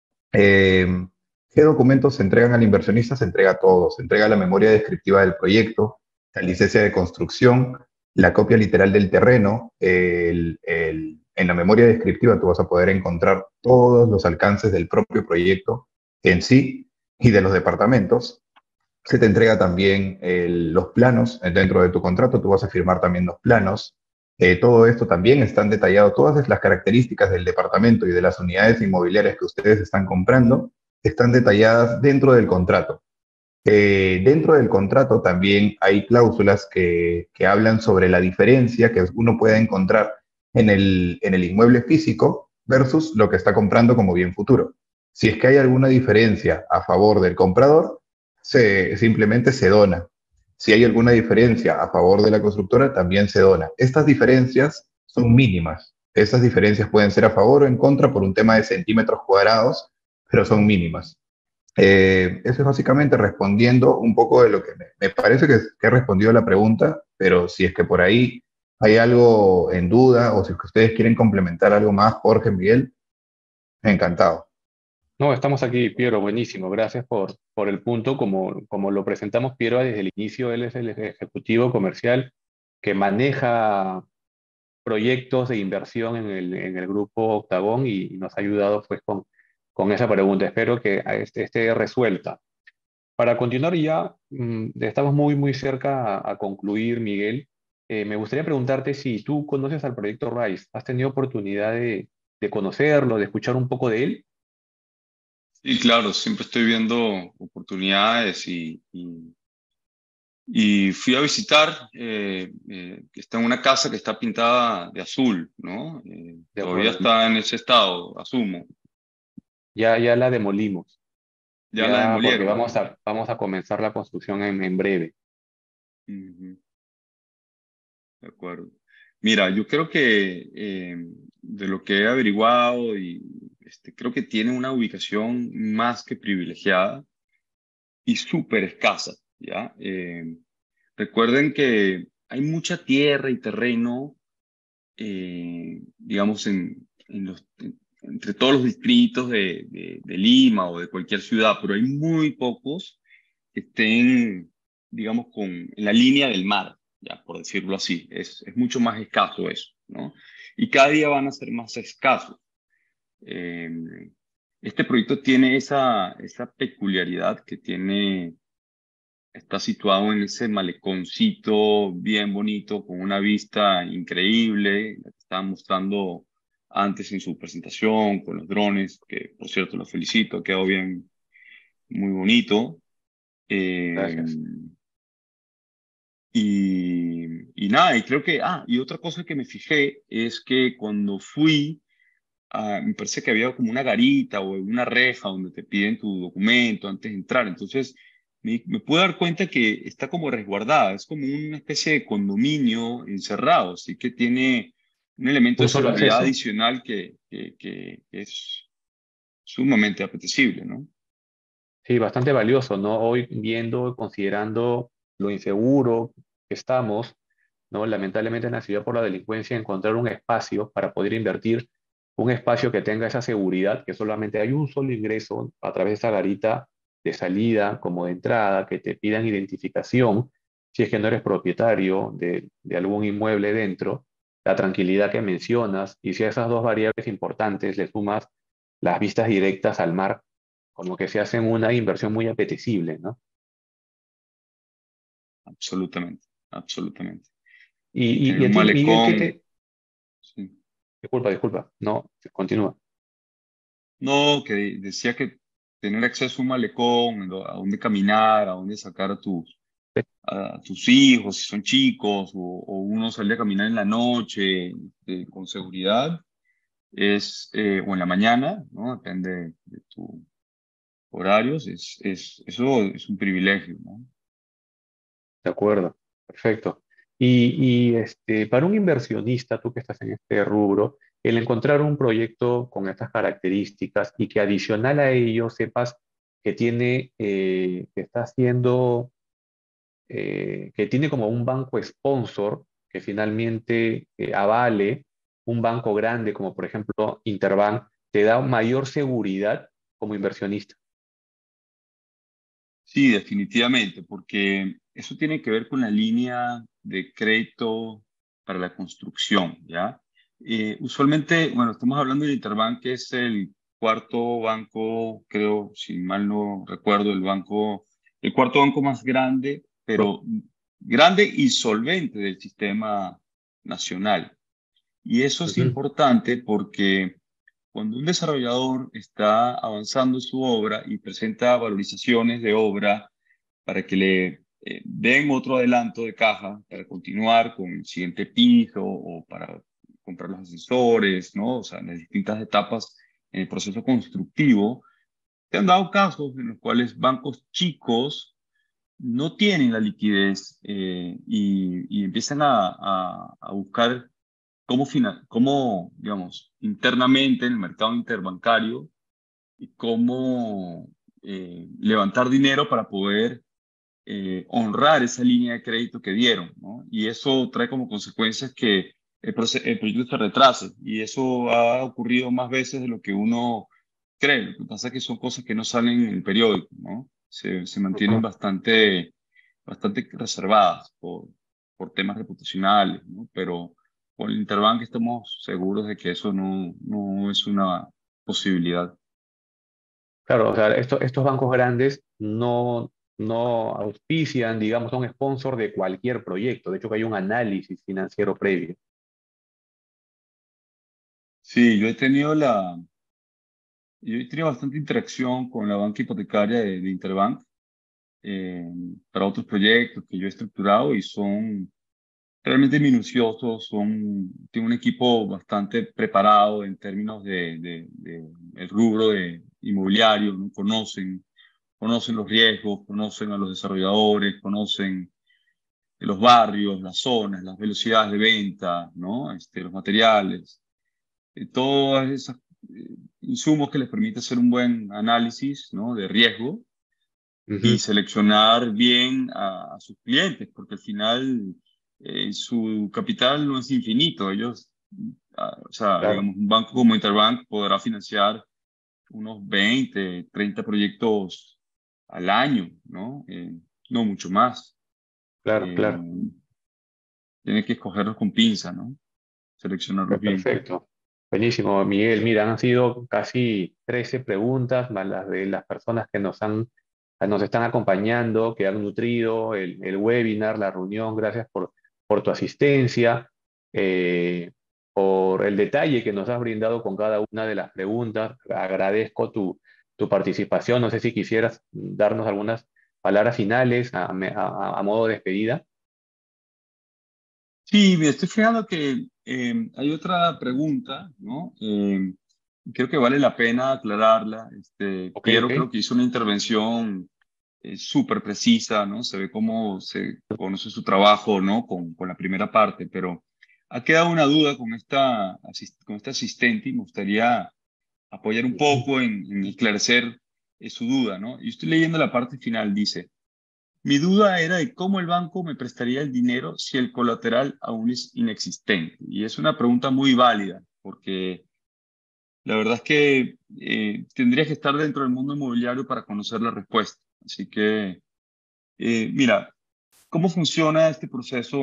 Eh, ¿Qué documentos se entregan al inversionista? Se entrega todo. Se entrega la memoria descriptiva del proyecto, la licencia de construcción, la copia literal del terreno. En la memoria descriptiva tú vas a poder encontrar todos los alcances del propio proyecto en sí y de los departamentos. Se te entrega también los planos dentro de tu contrato, tú vas a firmar también los planos. Todo esto también están detallados, todas las características del departamento y de las unidades inmobiliarias que ustedes están comprando están detalladas dentro del contrato. Dentro del contrato también hay cláusulas que hablan sobre la diferencia que uno puede encontrar en el inmueble físico versus lo que está comprando como bien futuro. Si es que hay alguna diferencia a favor del comprador, simplemente se dona. Si hay alguna diferencia a favor de la constructora, también se dona. Estas diferencias son mínimas. Estas diferencias pueden ser a favor o en contra por un tema de centímetros cuadrados, pero son mínimas. Eso es básicamente respondiendo un poco de lo que me parece que he respondido a la pregunta, pero si es que por ahí hay algo en duda o si es que ustedes quieren complementar algo más, Jorge, Miguel, encantado. No, estamos aquí, Piero, buenísimo. Gracias por el punto. Como lo presentamos, Piero, desde el inicio, él es el ejecutivo comercial que maneja proyectos de inversión en el grupo Octagón y nos ha ayudado pues con esa pregunta. Espero que esté resuelta. Para continuar ya, estamos muy cerca a concluir, Miguel. Me gustaría preguntarte si tú conoces al proyecto RISE. ¿Has tenido oportunidad de conocerlo, de escuchar un poco de él? Sí, claro, siempre estoy viendo oportunidades y fui a visitar, que está en una casa que está pintada de azul, ¿no? De Todavía acuerdo. está en ese estado, asumo. Ya la demolimos, Ya la ya porque demolieron. vamos a comenzar la construcción en breve. Ujú, de acuerdo. Mira, yo creo que de lo que he averiguado y creo que tiene una ubicación más que privilegiada y súper escasa, ¿ya? Recuerden que hay mucha tierra y terreno, digamos, entre todos los distritos de Lima o de cualquier ciudad, pero hay muy pocos que estén, digamos, en la línea del mar, ya, por decirlo así. Es mucho más escaso eso, ¿no? Y cada día van a ser más escasos. Eh, este proyecto tiene esa peculiaridad que tiene. Está situado en ese maleconcito bien bonito, con una vista increíble, la que estaban mostrando antes en su presentación, con los drones, que por cierto los felicito, quedó bien, muy bonito. Eh, Gracias. y nada, y creo que, y otra cosa que me fijé es que cuando fui, me parece que había como una garita o una reja donde te piden tu documento antes de entrar. Entonces, me pude dar cuenta que está como resguardada, es como una especie de condominio encerrado, así que tiene un elemento Un de solo seguridad acceso. adicional que es sumamente apetecible, ¿no? Sí, bastante valioso, ¿no? Hoy viendo, considerando lo inseguro que estamos, ¿no? Lamentablemente en la ciudad por la delincuencia, encontrar un espacio para poder invertir, un espacio que tenga esa seguridad, que solamente hay un solo ingreso a través de esa garita de salida como de entrada, que te pidan identificación, si es que no eres propietario de algún inmueble dentro, la tranquilidad que mencionas, y si a esas dos variables importantes le sumas las vistas directas al mar, como que se hacen una inversión muy apetecible, ¿no? Absolutamente, absolutamente. Y Y, tener y a un ti, Miguel, malecón, sí. disculpa, no, continúa. No, que decía que tener acceso a un malecón, a dónde caminar, a dónde sacar a tus hijos, si son chicos, o uno salir a caminar en la noche con seguridad, o en la mañana, ¿no? Depende horarios, eso es un privilegio, ¿no? De acuerdo, perfecto. Y para un inversionista, tú que estás en este rubro, el encontrar un proyecto con estas características y que adicional a ello sepas que que está haciendo, que tiene como un banco sponsor que finalmente avale un banco grande como por ejemplo Interbank, te da mayor seguridad como inversionista. Sí, definitivamente, porque eso tiene que ver con la línea de crédito para la construcción, ¿ya? Usualmente, bueno, estamos hablando de Interbank, que es el cuarto banco, creo, si mal no recuerdo, el cuarto banco más grande, pero grande y solvente del sistema nacional. Y eso es Ujú. importante porque cuando un desarrollador está avanzando en su obra y presenta valorizaciones de obra para que le den otro adelanto de caja para continuar con el siguiente piso o para comprar los asesores, ¿no? O sea, en las distintas etapas en el proceso constructivo, se han dado casos en los cuales bancos chicos no tienen la liquidez y empiezan a buscar cómo, digamos, internamente en el mercado interbancario y cómo levantar dinero para poder honrar esa línea de crédito que dieron, ¿no? Y eso trae como consecuencias que el proyecto se retrase. Y eso ha ocurrido más veces de lo que uno cree. Lo que pasa es que son cosas que no salen en el periódico, ¿no? Se mantienen Ujú. bastante reservadas por temas reputacionales, ¿no? Pero con el Interbank estamos seguros de que eso no es una posibilidad. Claro, o sea, estos bancos grandes no auspician, digamos, son sponsor de cualquier proyecto. De hecho, que hay un análisis financiero previo. Sí, yo he tenido bastante interacción con la banca hipotecaria de Interbank eh, para otros proyectos que yo he estructurado y son realmente minuciosos, tienen un equipo bastante preparado en términos de el rubro de inmobiliario, ¿no? Conocen los riesgos, conocen a los desarrolladores, conocen los barrios, las zonas, las velocidades de venta, ¿no? Los materiales, todos esos insumos que les permite hacer un buen análisis, ¿no? De riesgo y Ujú. seleccionar bien a sus clientes, porque al final su capital no es infinito. Ellos, o sea, Claro, digamos, un banco como Interbank podrá financiar unos 20, 30 proyectos al año, ¿no? No mucho más. claro, Eh, claro. Tiene que escogerlos con pinza, ¿no? Seleccionarlos bien. Perfecto. Buenísimo, Miguel. Mira, han sido casi 13 preguntas, más las de las personas que nos están acompañando, que han nutrido el webinar, la reunión. Gracias por tu asistencia, eh, por el detalle que nos has brindado con cada una de las preguntas. Agradezco tu participación. No sé si quisieras darnos algunas palabras finales a modo de despedida. Sí, me estoy fijando que hay otra pregunta, ¿no? Creo que vale la pena aclararla. Ok, Piero ok. creo que hizo una intervención súper precisa, ¿no? Se ve cómo se conoce su trabajo, ¿no? Con la primera parte, pero ha quedado una duda con esta asistente y me gustaría apoyar un Ujú. poco en esclarecer su duda, ¿no? Y estoy leyendo la parte final, dice. Mi duda era de cómo el banco me prestaría el dinero si el colateral aún es inexistente. Y es una pregunta muy válida, porque la verdad es que tendría que estar dentro del mundo inmobiliario para conocer la respuesta. Así que, mira, ¿cómo funciona este proceso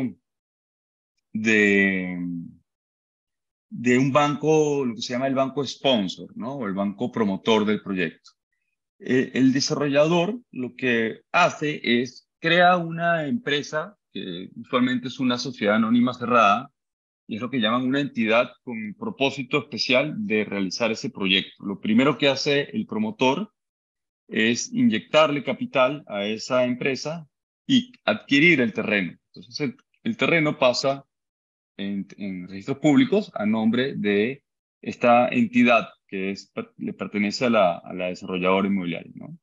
de, de un banco, lo que se llama el banco sponsor, ¿no? O el banco promotor del proyecto? El desarrollador lo que hace es crea una empresa, que usualmente es una sociedad anónima cerrada, y es lo que llaman una entidad con propósito especial de realizar ese proyecto. Lo primero que hace el promotor es inyectarle capital a esa empresa y adquirir el terreno. Entonces, el terreno pasa en registros públicos a nombre de esta entidad que le pertenece a la desarrolladora inmobiliaria, ¿no?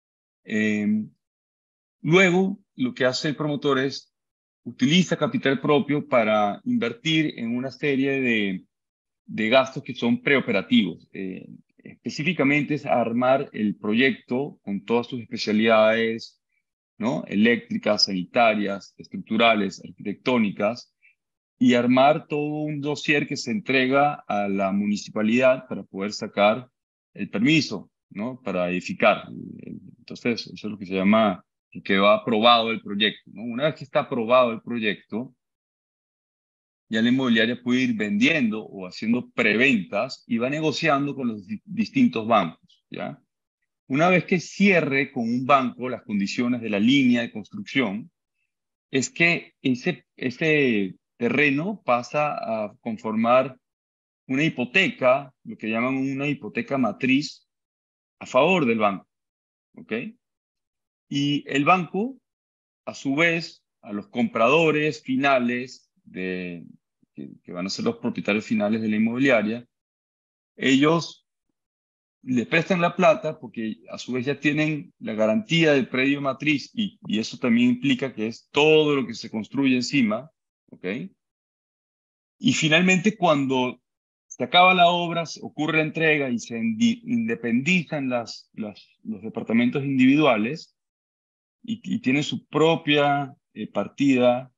Luego, lo que hace el promotor es utiliza capital propio para invertir en una serie de gastos que son preoperativos. Específicamente es armar el proyecto con todas sus especialidades, ¿no? Eléctricas, sanitarias, estructurales, arquitectónicas, y armar todo un dossier que se entrega a la municipalidad para poder sacar el permiso, ¿no? Para edificar. Entonces, eso es lo que se llama que quedó aprobado el proyecto, ¿no? Una vez que está aprobado el proyecto, ya la inmobiliaria puede ir vendiendo o haciendo preventas y va negociando con los distintos bancos, ¿ya? Una vez que cierre con un banco las condiciones de la línea de construcción, es que ese terreno pasa a conformar una hipoteca, lo que llaman una hipoteca matriz, a favor del banco, ¿ok? Y el banco, a su vez, a los compradores finales, que van a ser los propietarios finales de la inmobiliaria, ellos le prestan la plata porque a su vez ya tienen la garantía del predio matriz y eso también implica que es todo lo que se construye encima, ¿ok? Y finalmente cuando se acaba la obra, ocurre la entrega y se independizan los departamentos individuales y tienen su propia partida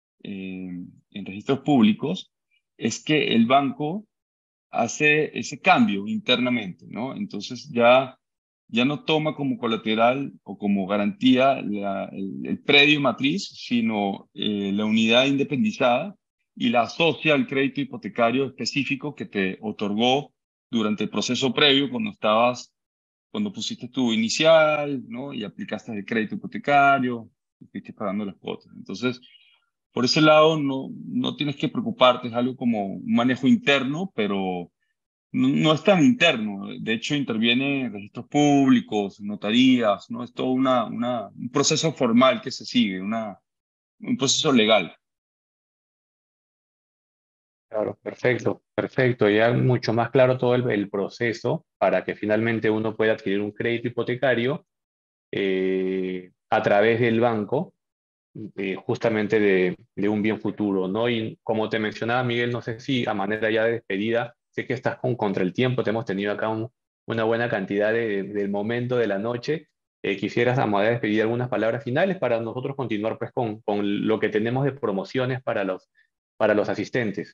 en registros públicos, es que el banco hace ese cambio internamente, ¿no? Entonces ya no toma como colateral o como garantía el predio matriz, sino la unidad independizada y la asocia al crédito hipotecario específico que te otorgó durante el proceso previo cuando pusiste tu inicial, ¿no? Y aplicaste el crédito hipotecario, y fuiste pagando las cuotas. Entonces, por ese lado no tienes que preocuparte, es algo como un manejo interno, pero no es tan interno. De hecho, interviene en registros públicos, notarías, ¿no? Es todo un proceso formal que se sigue, un proceso legal. Claro, perfecto, perfecto. Ya mucho más claro todo el proceso para que finalmente uno pueda adquirir un crédito hipotecario a través del banco, justamente de un bien futuro, ¿no? Y como te mencionaba, Miguel, no sé si a manera ya de despedida, sé que estás contra el tiempo, te hemos tenido acá una buena cantidad del momento de la noche. Quisieras a manera de despedida algunas palabras finales para nosotros continuar pues con lo que tenemos de promociones para los asistentes.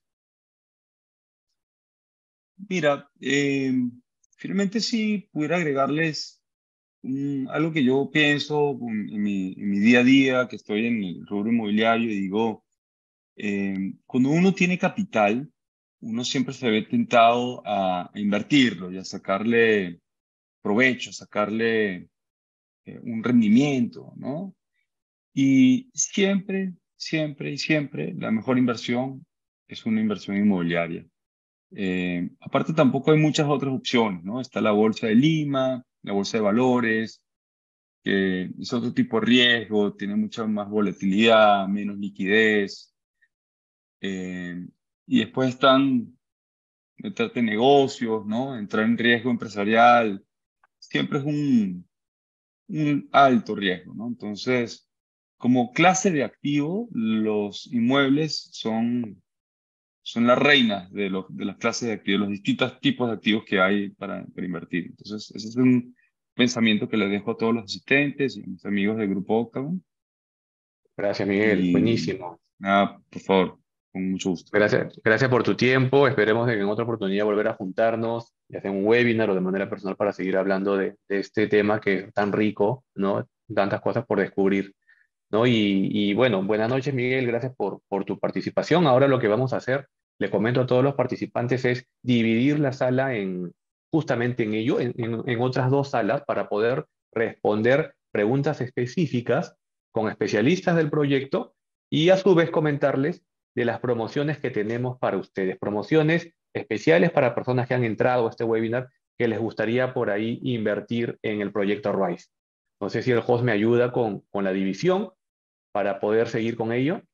Mira, finalmente sí pudiera agregarles algo que yo pienso en mi día a día, que estoy en el rubro inmobiliario, y digo, cuando uno tiene capital, uno siempre se ve tentado a invertirlo y a sacarle provecho, sacarle un rendimiento, ¿no? Y siempre, siempre y siempre la mejor inversión es una inversión inmobiliaria. Aparte tampoco hay muchas otras opciones, ¿no? Está la bolsa de Lima, la bolsa de valores, que es otro tipo de riesgo, tiene mucha más volatilidad, menos liquidez. eh, y después están meterte en negocios, ¿no? Entrar en riesgo empresarial, siempre es un alto riesgo, ¿no? Entonces, como clase de activo, los inmuebles son las reinas de las clases de activos, los distintos tipos de activos que hay para invertir. Entonces, ese es un pensamiento que le dejo a todos los asistentes y a mis amigos del Grupo Octagon. Gracias, Miguel. Y Buenísimo. nada, por favor, con mucho gusto. Gracias por tu tiempo. Esperemos en otra oportunidad volver a juntarnos, ya sea en un webinar o de manera personal para seguir hablando de este tema que es tan rico, ¿no? Tantas cosas por descubrir, ¿no? Y bueno, buenas noches, Miguel. Gracias por tu participación. Ahora lo que vamos a hacer, le comento a todos los participantes, es dividir la sala justamente en ello, en otras dos salas para poder responder preguntas específicas con especialistas del proyecto y a su vez comentarles de las promociones que tenemos para ustedes, promociones especiales para personas que han entrado a este webinar que les gustaría por ahí invertir en el proyecto RISE. No sé si el host me ayuda con la división para poder seguir con ello.